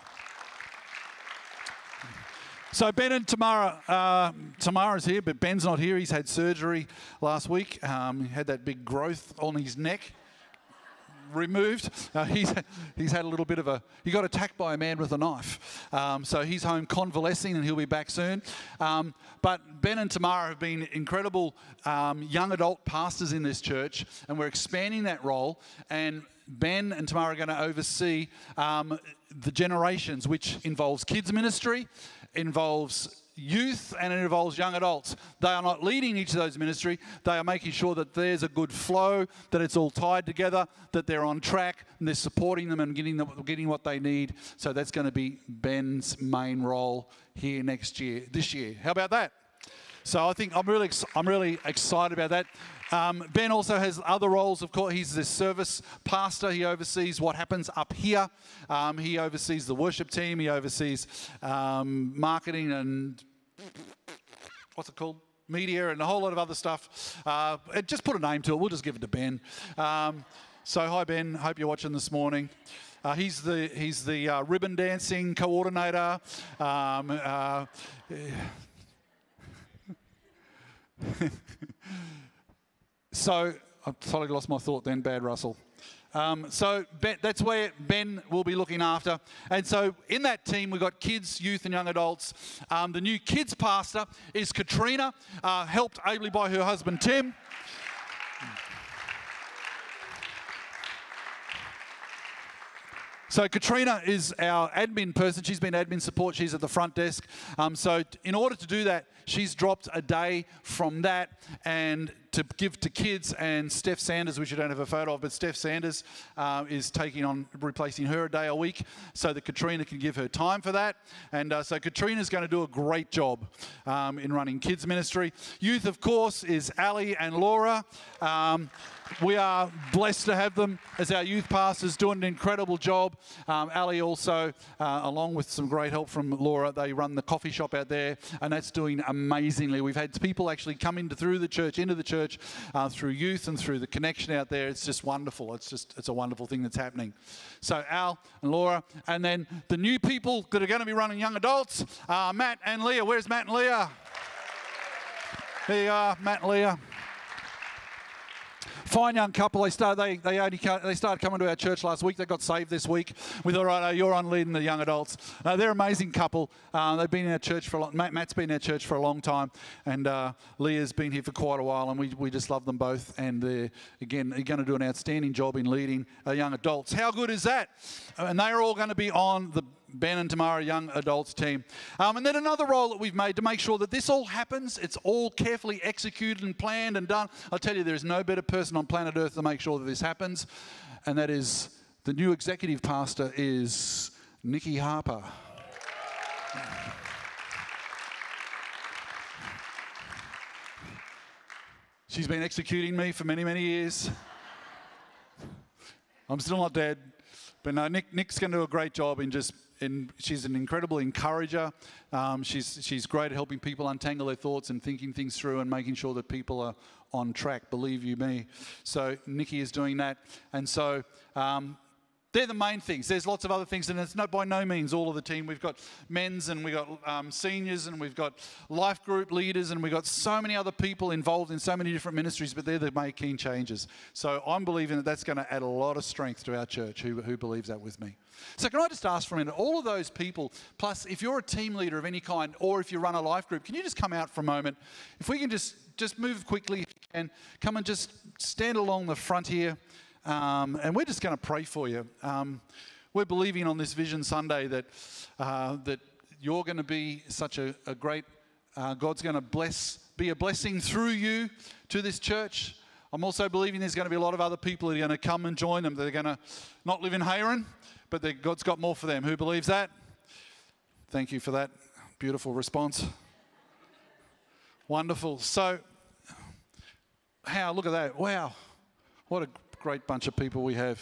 So Ben and Tamara, Tamara's here, but Ben's not here. He's had surgery last week. He had that big growth on his neck removed. He's had a little bit of he got attacked by a man with a knife. So he's home convalescing and he'll be back soon. But Ben and Tamara have been incredible young adult pastors in this church, and we're expanding that role. And Ben and Tamara are going to oversee the generations, which involves kids ministry, involves youth, and it involves young adults. They are not leading each of those ministry. They are making sure that there's a good flow, that it's all tied together, that they're on track, and they're supporting them and getting what they need. So that's going to be Ben's main role here this year. How about that? So I think I'm really excited about that. Ben also has other roles. Of course, he's the service pastor. He oversees what happens up here. He oversees the worship team. He oversees marketing and what's it called? Media and a whole lot of other stuff. Just put a name to it. We'll just give it to Ben. So hi, Ben. Hope you're watching this morning. He's the ribbon dancing coordinator. So I've totally lost my thought then, bad Russell. So Ben, that's where Ben will be looking after. And so in that team, we've got kids, youth and young adults. The new kids pastor is Katrina, helped ably by her husband Tim. So Katrina is our admin person. She's been admin support. She's at the front desk. So in order to do that, she's dropped a day from that and to give to kids, and Steph Sanders, which you don't have a photo of, but Steph Sanders is taking on, replacing her a day a week so that Katrina can give her time for that. And so Katrina's going to do a great job in running kids ministry. Youth, of course, is Ali and Laura. We are blessed to have them as our youth pastors, doing an incredible job. Ali also, along with some great help from Laura, they run the coffee shop out there, and that's doing amazingly. We've had people actually come into the church through youth and through the connection out there. It's just wonderful. It's a wonderful thing that's happening. So Al and Laura, and then the new people that are going to be running young adults, Matt and Leah. Where's Matt and Leah? There you are, Matt and Leah. Fine young couple. They started coming to our church last week. They got saved this week. We thought, right, you're on leading the young adults. They're an amazing couple. They've been in our church for a long. Matt's been in our church for a long time, and Leah's been here for quite a while. And we just love them both. And they're going to do an outstanding job in leading our young adults. How good is that? And they're all going to be on the Ben and Tamara young adults team. And then another role that we've made to make sure that this all happens, it's all carefully executed and planned and done. I'll tell you, there is no better person on planet Earth to make sure that this happens, and that is the new executive pastor is Nikki Harper. She's been executing me for many, many years. I'm still not dead. But no, Nick's going to do a great job she's an incredible encourager. She's great at helping people untangle their thoughts and thinking things through and making sure that people are on track, believe you me. So Nikki is doing that. And so they're the main things. There's lots of other things, and it's by no means all of the team. We've got men's, and we've got seniors, and we've got life group leaders, and we've got so many other people involved in so many different ministries, but they're the main changes. So I'm believing that that's going to add a lot of strength to our church. Who believes that with me? So can I just ask for a minute, all of those people, plus if you're a team leader of any kind, or if you run a life group, can you just come out for a moment? If we can just move quickly, if you can, come and just stand along the front here. And we're just going to pray for you. We're believing on this Vision Sunday that you're going to be such a great, God's going to be a blessing through you to this church. I'm also believing there's going to be a lot of other people that are going to come and join them. They're going to not live in Hayron, but God's got more for them. Who believes that? Thank you for that beautiful response. Wonderful. So, look at that. Wow. What a great bunch of people we have.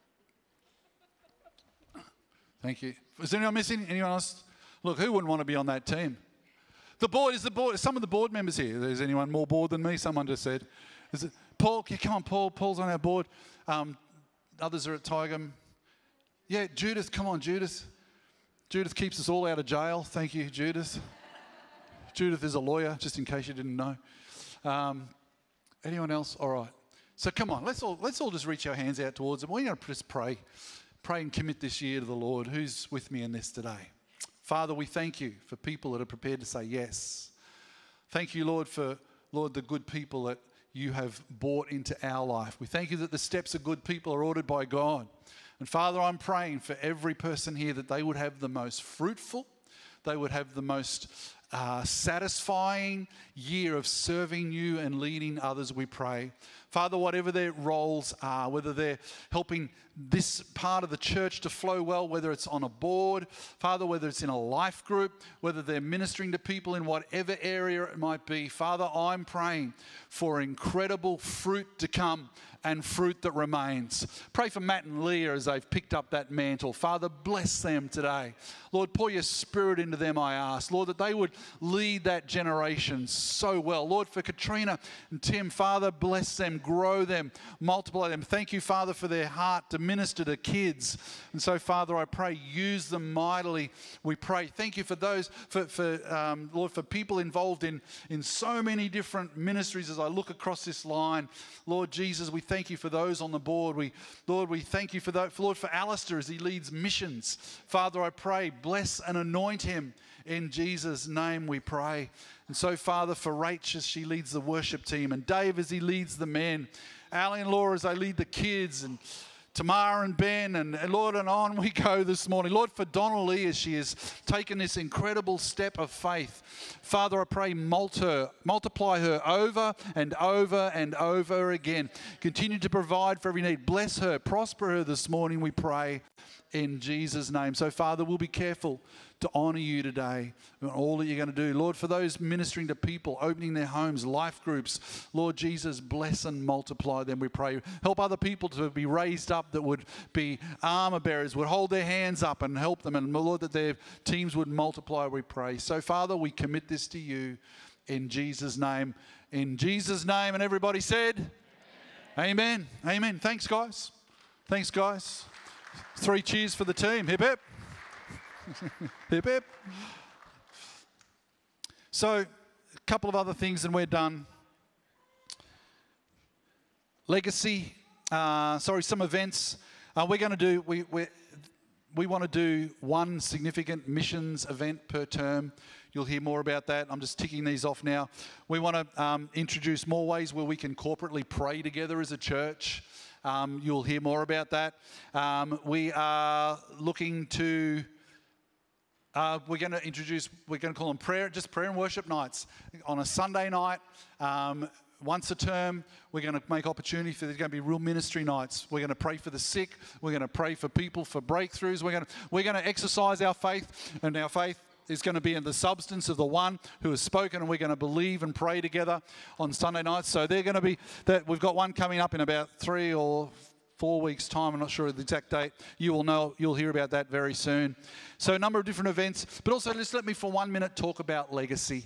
Thank you. Is anyone missing? Anyone else? Look, who wouldn't want to be on that team? Some of the board members here. Is anyone more bored than me? Someone just said. Is it Paul? Yeah, come on, Paul. Paul's on our board. Others are at Tigum. Yeah, Judith. Come on, Judith. Judith keeps us all out of jail. Thank you, Judith. Judith is a lawyer, just in case you didn't know. Anyone else? All right. So come on, let's all just reach our hands out towards them. We're going to just pray and commit this year to the Lord. Who's with me in this today? Father, we thank you for people that are prepared to say yes. Thank you, Lord, for the good people that you have brought into our life. We thank you that the steps of good people are ordered by God. And Father, I'm praying for every person here that they would have the most fruitful, they would have the most satisfying year of serving you and leading others, we pray. Father, whatever their roles are, whether they're helping this part of the church to flow well, whether it's on a board, Father, whether it's in a life group, whether they're ministering to people in whatever area it might be, Father, I'm praying for incredible fruit to come and fruit that remains. Pray for Matt and Leah as they've picked up that mantle. Father, bless them today. Lord, pour your spirit into them, I ask. Lord, that they would lead that generation so well. Lord, for Katrina and Tim, Father, bless them, grow them, multiply them. Thank you, Father, for their heart to minister to kids. And so, Father, I pray, use them mightily, we pray. Thank you for those, Lord, for people involved in so many different ministries as I look across this line. Lord Jesus, we thank you for those on the board. Lord, we thank you for that. Lord, for Alistair as he leads missions. Father, I pray, bless and anoint him. In Jesus' name we pray. And so, Father, for Rach as she leads the worship team, and Dave as he leads the men, Ali and Laura as they lead the kids, and Tamara and Ben, and Lord, and on we go this morning. Lord, for Donnelly, as she has taken this incredible step of faith, Father, I pray multiply her over and over and over again. Continue to provide for every need. Bless her, prosper her this morning, we pray in Jesus' name. So, Father, we'll be careful to honour you today and all that you're going to do. Lord, for those ministering to people, opening their homes, life groups, Lord Jesus, bless and multiply them, we pray. Help other people to be raised up that would be armour bearers, would hold their hands up and help them. And Lord, that their teams would multiply, we pray. So, Father, we commit this to you in Jesus' name. In Jesus' name. And everybody said, Amen. Amen. Thanks, guys. Thanks, guys. 3 cheers for the team. Hip, hip. Hip, hip. So, a couple of other things and we're done. Legacy, some events. We're going to do, we want to do one significant missions event per term. You'll hear more about that. I'm just ticking these off now. We want to introduce more ways where we can corporately pray together as a church. You'll hear more about that. We are looking to... we're going to call them prayer and worship nights. On a Sunday night, once a term, we're going to make opportunity for, there's going to be real ministry nights. We're going to pray for the sick. We're going to pray for people for breakthroughs. We're going to exercise our faith, and our faith is going to be in the substance of the one who has spoken, and we're going to believe and pray together on Sunday nights. So they're going to be, we've got one coming up in about 3 or 4 weeks' time. I'm not sure of the exact date. You will know, you'll hear about that very soon. So a number of different events, but also just let me for 1 minute talk about legacy.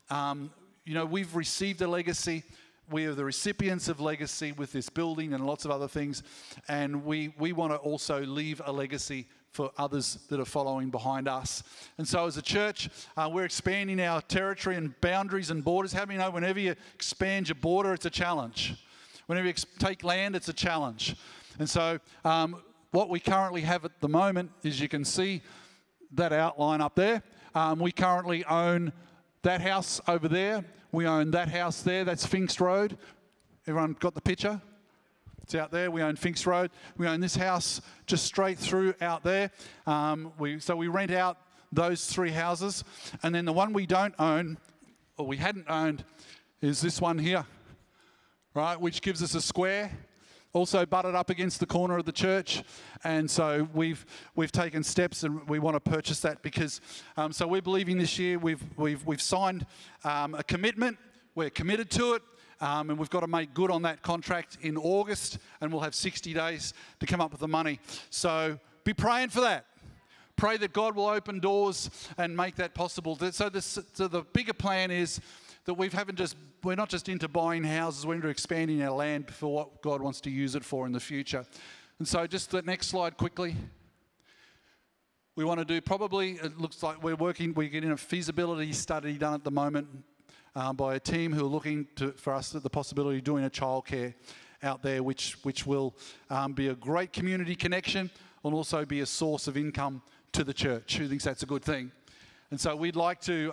We've received a legacy. We are the recipients of legacy with this building and lots of other things. And we want to also leave a legacy for others that are following behind us. And so as a church, we're expanding our territory and boundaries and borders. How many know whenever you expand your border, it's a challenge? Whenever you take land, it's a challenge. And so what we currently have at the moment is, you can see that outline up there. We currently own that house over there. We own that house there. That's Finks Road. Everyone got the picture? It's out there. We own Finks Road. We own this house just straight through out there. So we rent out those 3 houses. And then the one we don't own, or we hadn't owned, is this one here, right, which gives us a square, also butted up against the corner of the church. And so we've taken steps, and we want to purchase that because, so we're believing this year. We've signed a commitment. We're committed to it. And we've got to make good on that contract in August, and we'll have 60 days to come up with the money. So be praying for that. Pray that God will open doors and make that possible. So the bigger plan is that we're not just into buying houses, we're into expanding our land for what God wants to use it for in the future. And so just the next slide quickly. We want to do it looks like we're getting a feasibility study done at the moment by a team who are looking for us the possibility of doing a childcare out there, which will be a great community connection and also be a source of income to the church. Who thinks that's a good thing? And so we'd like to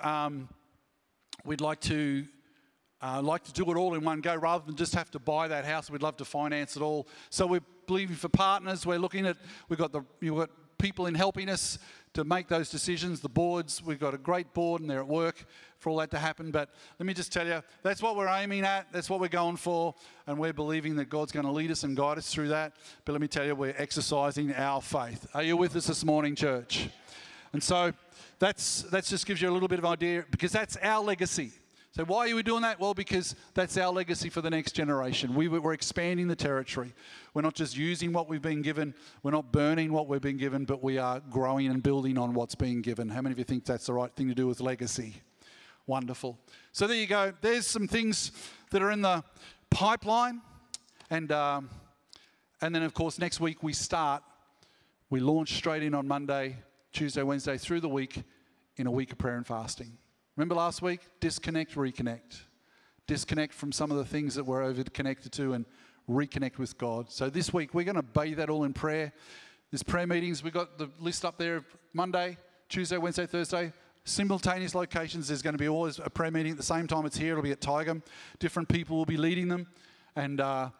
do it all in one go rather than just have to buy that house. We'd love to finance it all. So we're believing for partners. We've got people in helping us to make those decisions. The boards, we've got a great board and they're at work for all that to happen. But let me just tell you, that's what we're aiming at. That's what we're going for. And we're believing that God's going to lead us and guide us through that. But let me tell you, we're exercising our faith. Are you with us this morning, church? And so that just gives you a little bit of idea, because that's our legacy. So why are we doing that? Well, because that's our legacy for the next generation. We're expanding the territory. We're not just using what we've been given. We're not burning what we've been given, but we are growing and building on what's being given. How many of you think that's the right thing to do with legacy? Wonderful. So there you go. There's some things that are in the pipeline. And then, of course, next week we launch straight in on Monday, Tuesday, Wednesday, through the week in a week of prayer and fasting. Remember last week? Disconnect, reconnect. Disconnect from some of the things that we're over-connected to and reconnect with God. So this week, we're going to bathe that all in prayer. There's prayer meetings. We've got the list up there of Monday, Tuesday, Wednesday, Thursday. Simultaneous locations. There's going to be always a prayer meeting at the same time it's here. It'll be at Tigum. Different people will be leading them. And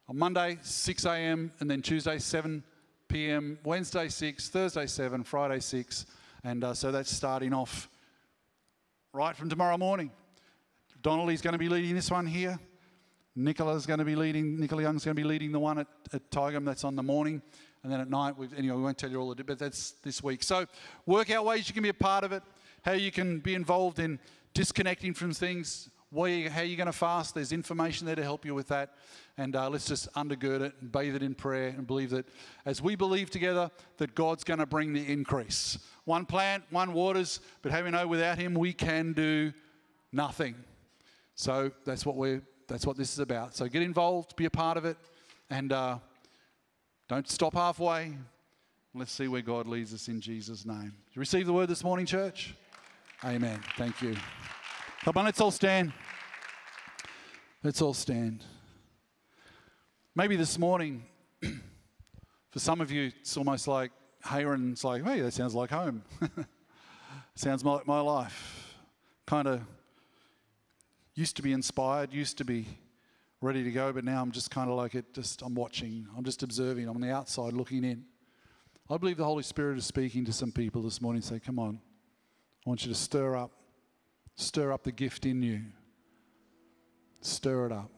On Monday, 6 a.m, and then Tuesday, 7 p.m, Wednesday, 6, Thursday, 7, Friday, 6. And so that's starting off right from tomorrow morning. Donnelly's going to be leading this one here. Nicola Young's going to be leading the one at Tigum. That's on the morning. And then at night, we won't tell you all of it, but that's this week. So work out ways you can be a part of it, how you can be involved in disconnecting from things, how you're going to fast. There's information there to help you with that. And let's just undergird it and bathe it in prayer and believe that as we believe together that God's going to bring the increase. One plant, one waters, but how we know without him we can do nothing. So that's what this is about. So get involved, be a part of it, and don't stop halfway. Let's see where God leads us in Jesus' name. You receive the word this morning, church? Amen. Thank you. Come on, let's all stand. Let's all stand. Maybe this morning, for some of you, it's almost like Hayron's like, hey, that sounds like home. Sounds like my life. Kind of used to be inspired, used to be ready to go, but now I'm just kind of like I'm watching, I'm just observing, I'm on the outside looking in. I believe the Holy Spirit is speaking to some people this morning and say, come on, I want you to stir up the gift in you. Stir it up.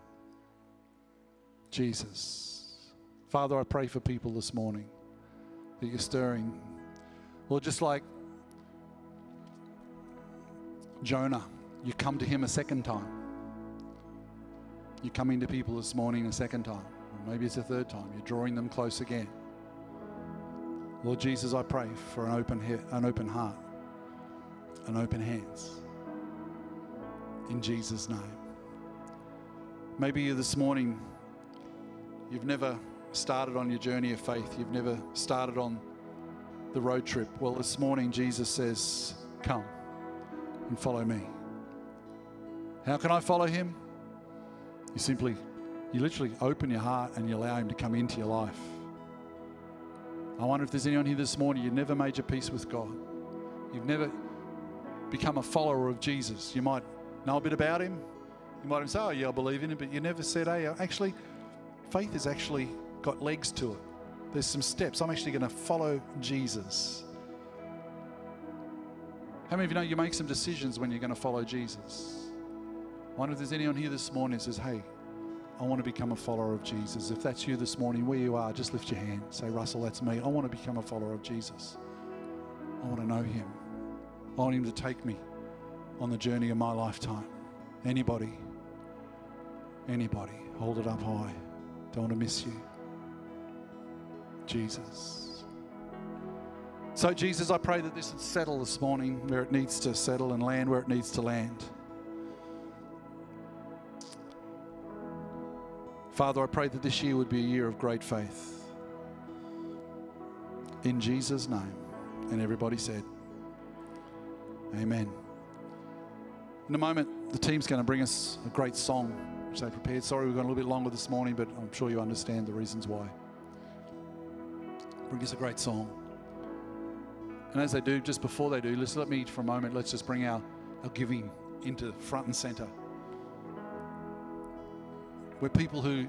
Jesus. Father, I pray for people this morning that you're stirring. Lord, just like Jonah, you come to him a second time. You're coming to people this morning a second time. Or maybe it's a third time. You're drawing them close again. Lord Jesus, I pray for an open heart, and open hands. In Jesus' name. Maybe you this morning, you've never started on your journey of faith. You've never started on the road trip. Well, this morning, Jesus says, come and follow me. How can I follow him? You literally open your heart and you allow him to come into your life. I wonder if there's anyone here this morning, you've never made your peace with God. You've never become a follower of Jesus. You might know a bit about him. You might even say, oh yeah, I believe in him, but you never said, hey, actually, faith has actually got legs to it. There's some steps. I'm actually going to follow Jesus. How many of you know you make some decisions when you're going to follow Jesus? I wonder if there's anyone here this morning who says, hey, I want to become a follower of Jesus. If that's you this morning, where you are, just lift your hand. Say, Russell, that's me. I want to become a follower of Jesus. I want to know him. I want him to take me on the journey of my lifetime. Anybody, hold it up high. Don't want to miss you. Jesus. So Jesus, I pray that this would settle this morning where it needs to settle and land where it needs to land. Father, I pray that this year would be a year of great faith. In Jesus' name. And everybody said, amen. In a moment, the team's going to bring us a great song, which they prepared. Sorry we've gone a little bit longer this morning, but I'm sure you understand the reasons why. Bring us a great song. And as they do, just before they do, let me for a moment, let's just bring our giving into front and center. We're people who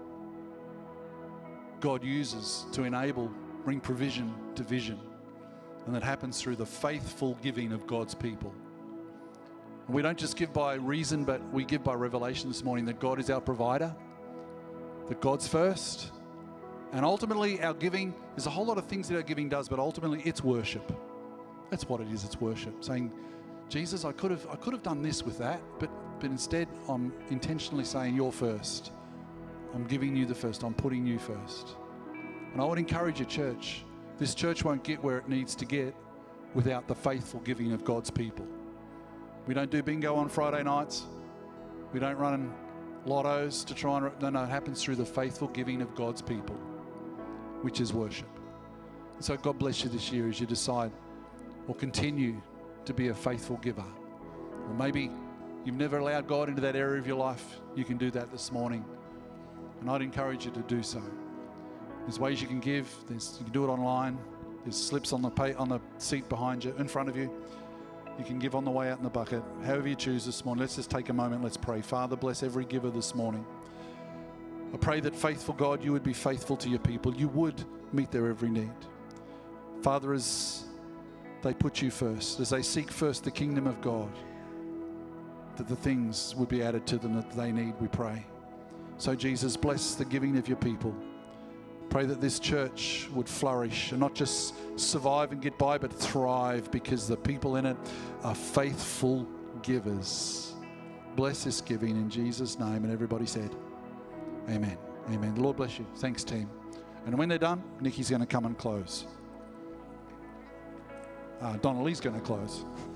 God uses to bring provision to vision. And that happens through the faithful giving of God's people. And we don't just give by reason, but we give by revelation this morning that God is our provider, that God's first. And ultimately our giving, there's a whole lot of things that our giving does, but ultimately it's worship. That's what it is, it's worship. Saying, Jesus, I could have done this with that, but instead I'm intentionally saying you're first. I'm giving you the first, I'm putting you first. And I would encourage you, church, this church won't get where it needs to get without the faithful giving of God's people. We don't do bingo on Friday nights. We don't run lottos to try and... No, it happens through the faithful giving of God's people, which is worship. And so God bless you this year as you decide or continue to be a faithful giver. Or maybe you've never allowed God into that area of your life. You can do that this morning. And I'd encourage you to do so. There's ways you can give. You can do it online. There's slips on the seat behind you, in front of you. You can give on the way out in the bucket. However you choose this morning. Let's just take a moment. Let's pray. Father, bless every giver this morning. I pray that, faithful God, you would be faithful to your people. You would meet their every need. Father, as they put you first, as they seek first the kingdom of God, that the things would be added to them that they need, we pray. So Jesus, bless the giving of your people. Pray that this church would flourish and not just survive and get by, but thrive, because the people in it are faithful givers. Bless this giving in Jesus' name. And everybody said, amen. Amen. The Lord bless you. Thanks, team. And when they're done, Nikki's going to come and close. Donnelly's going to close.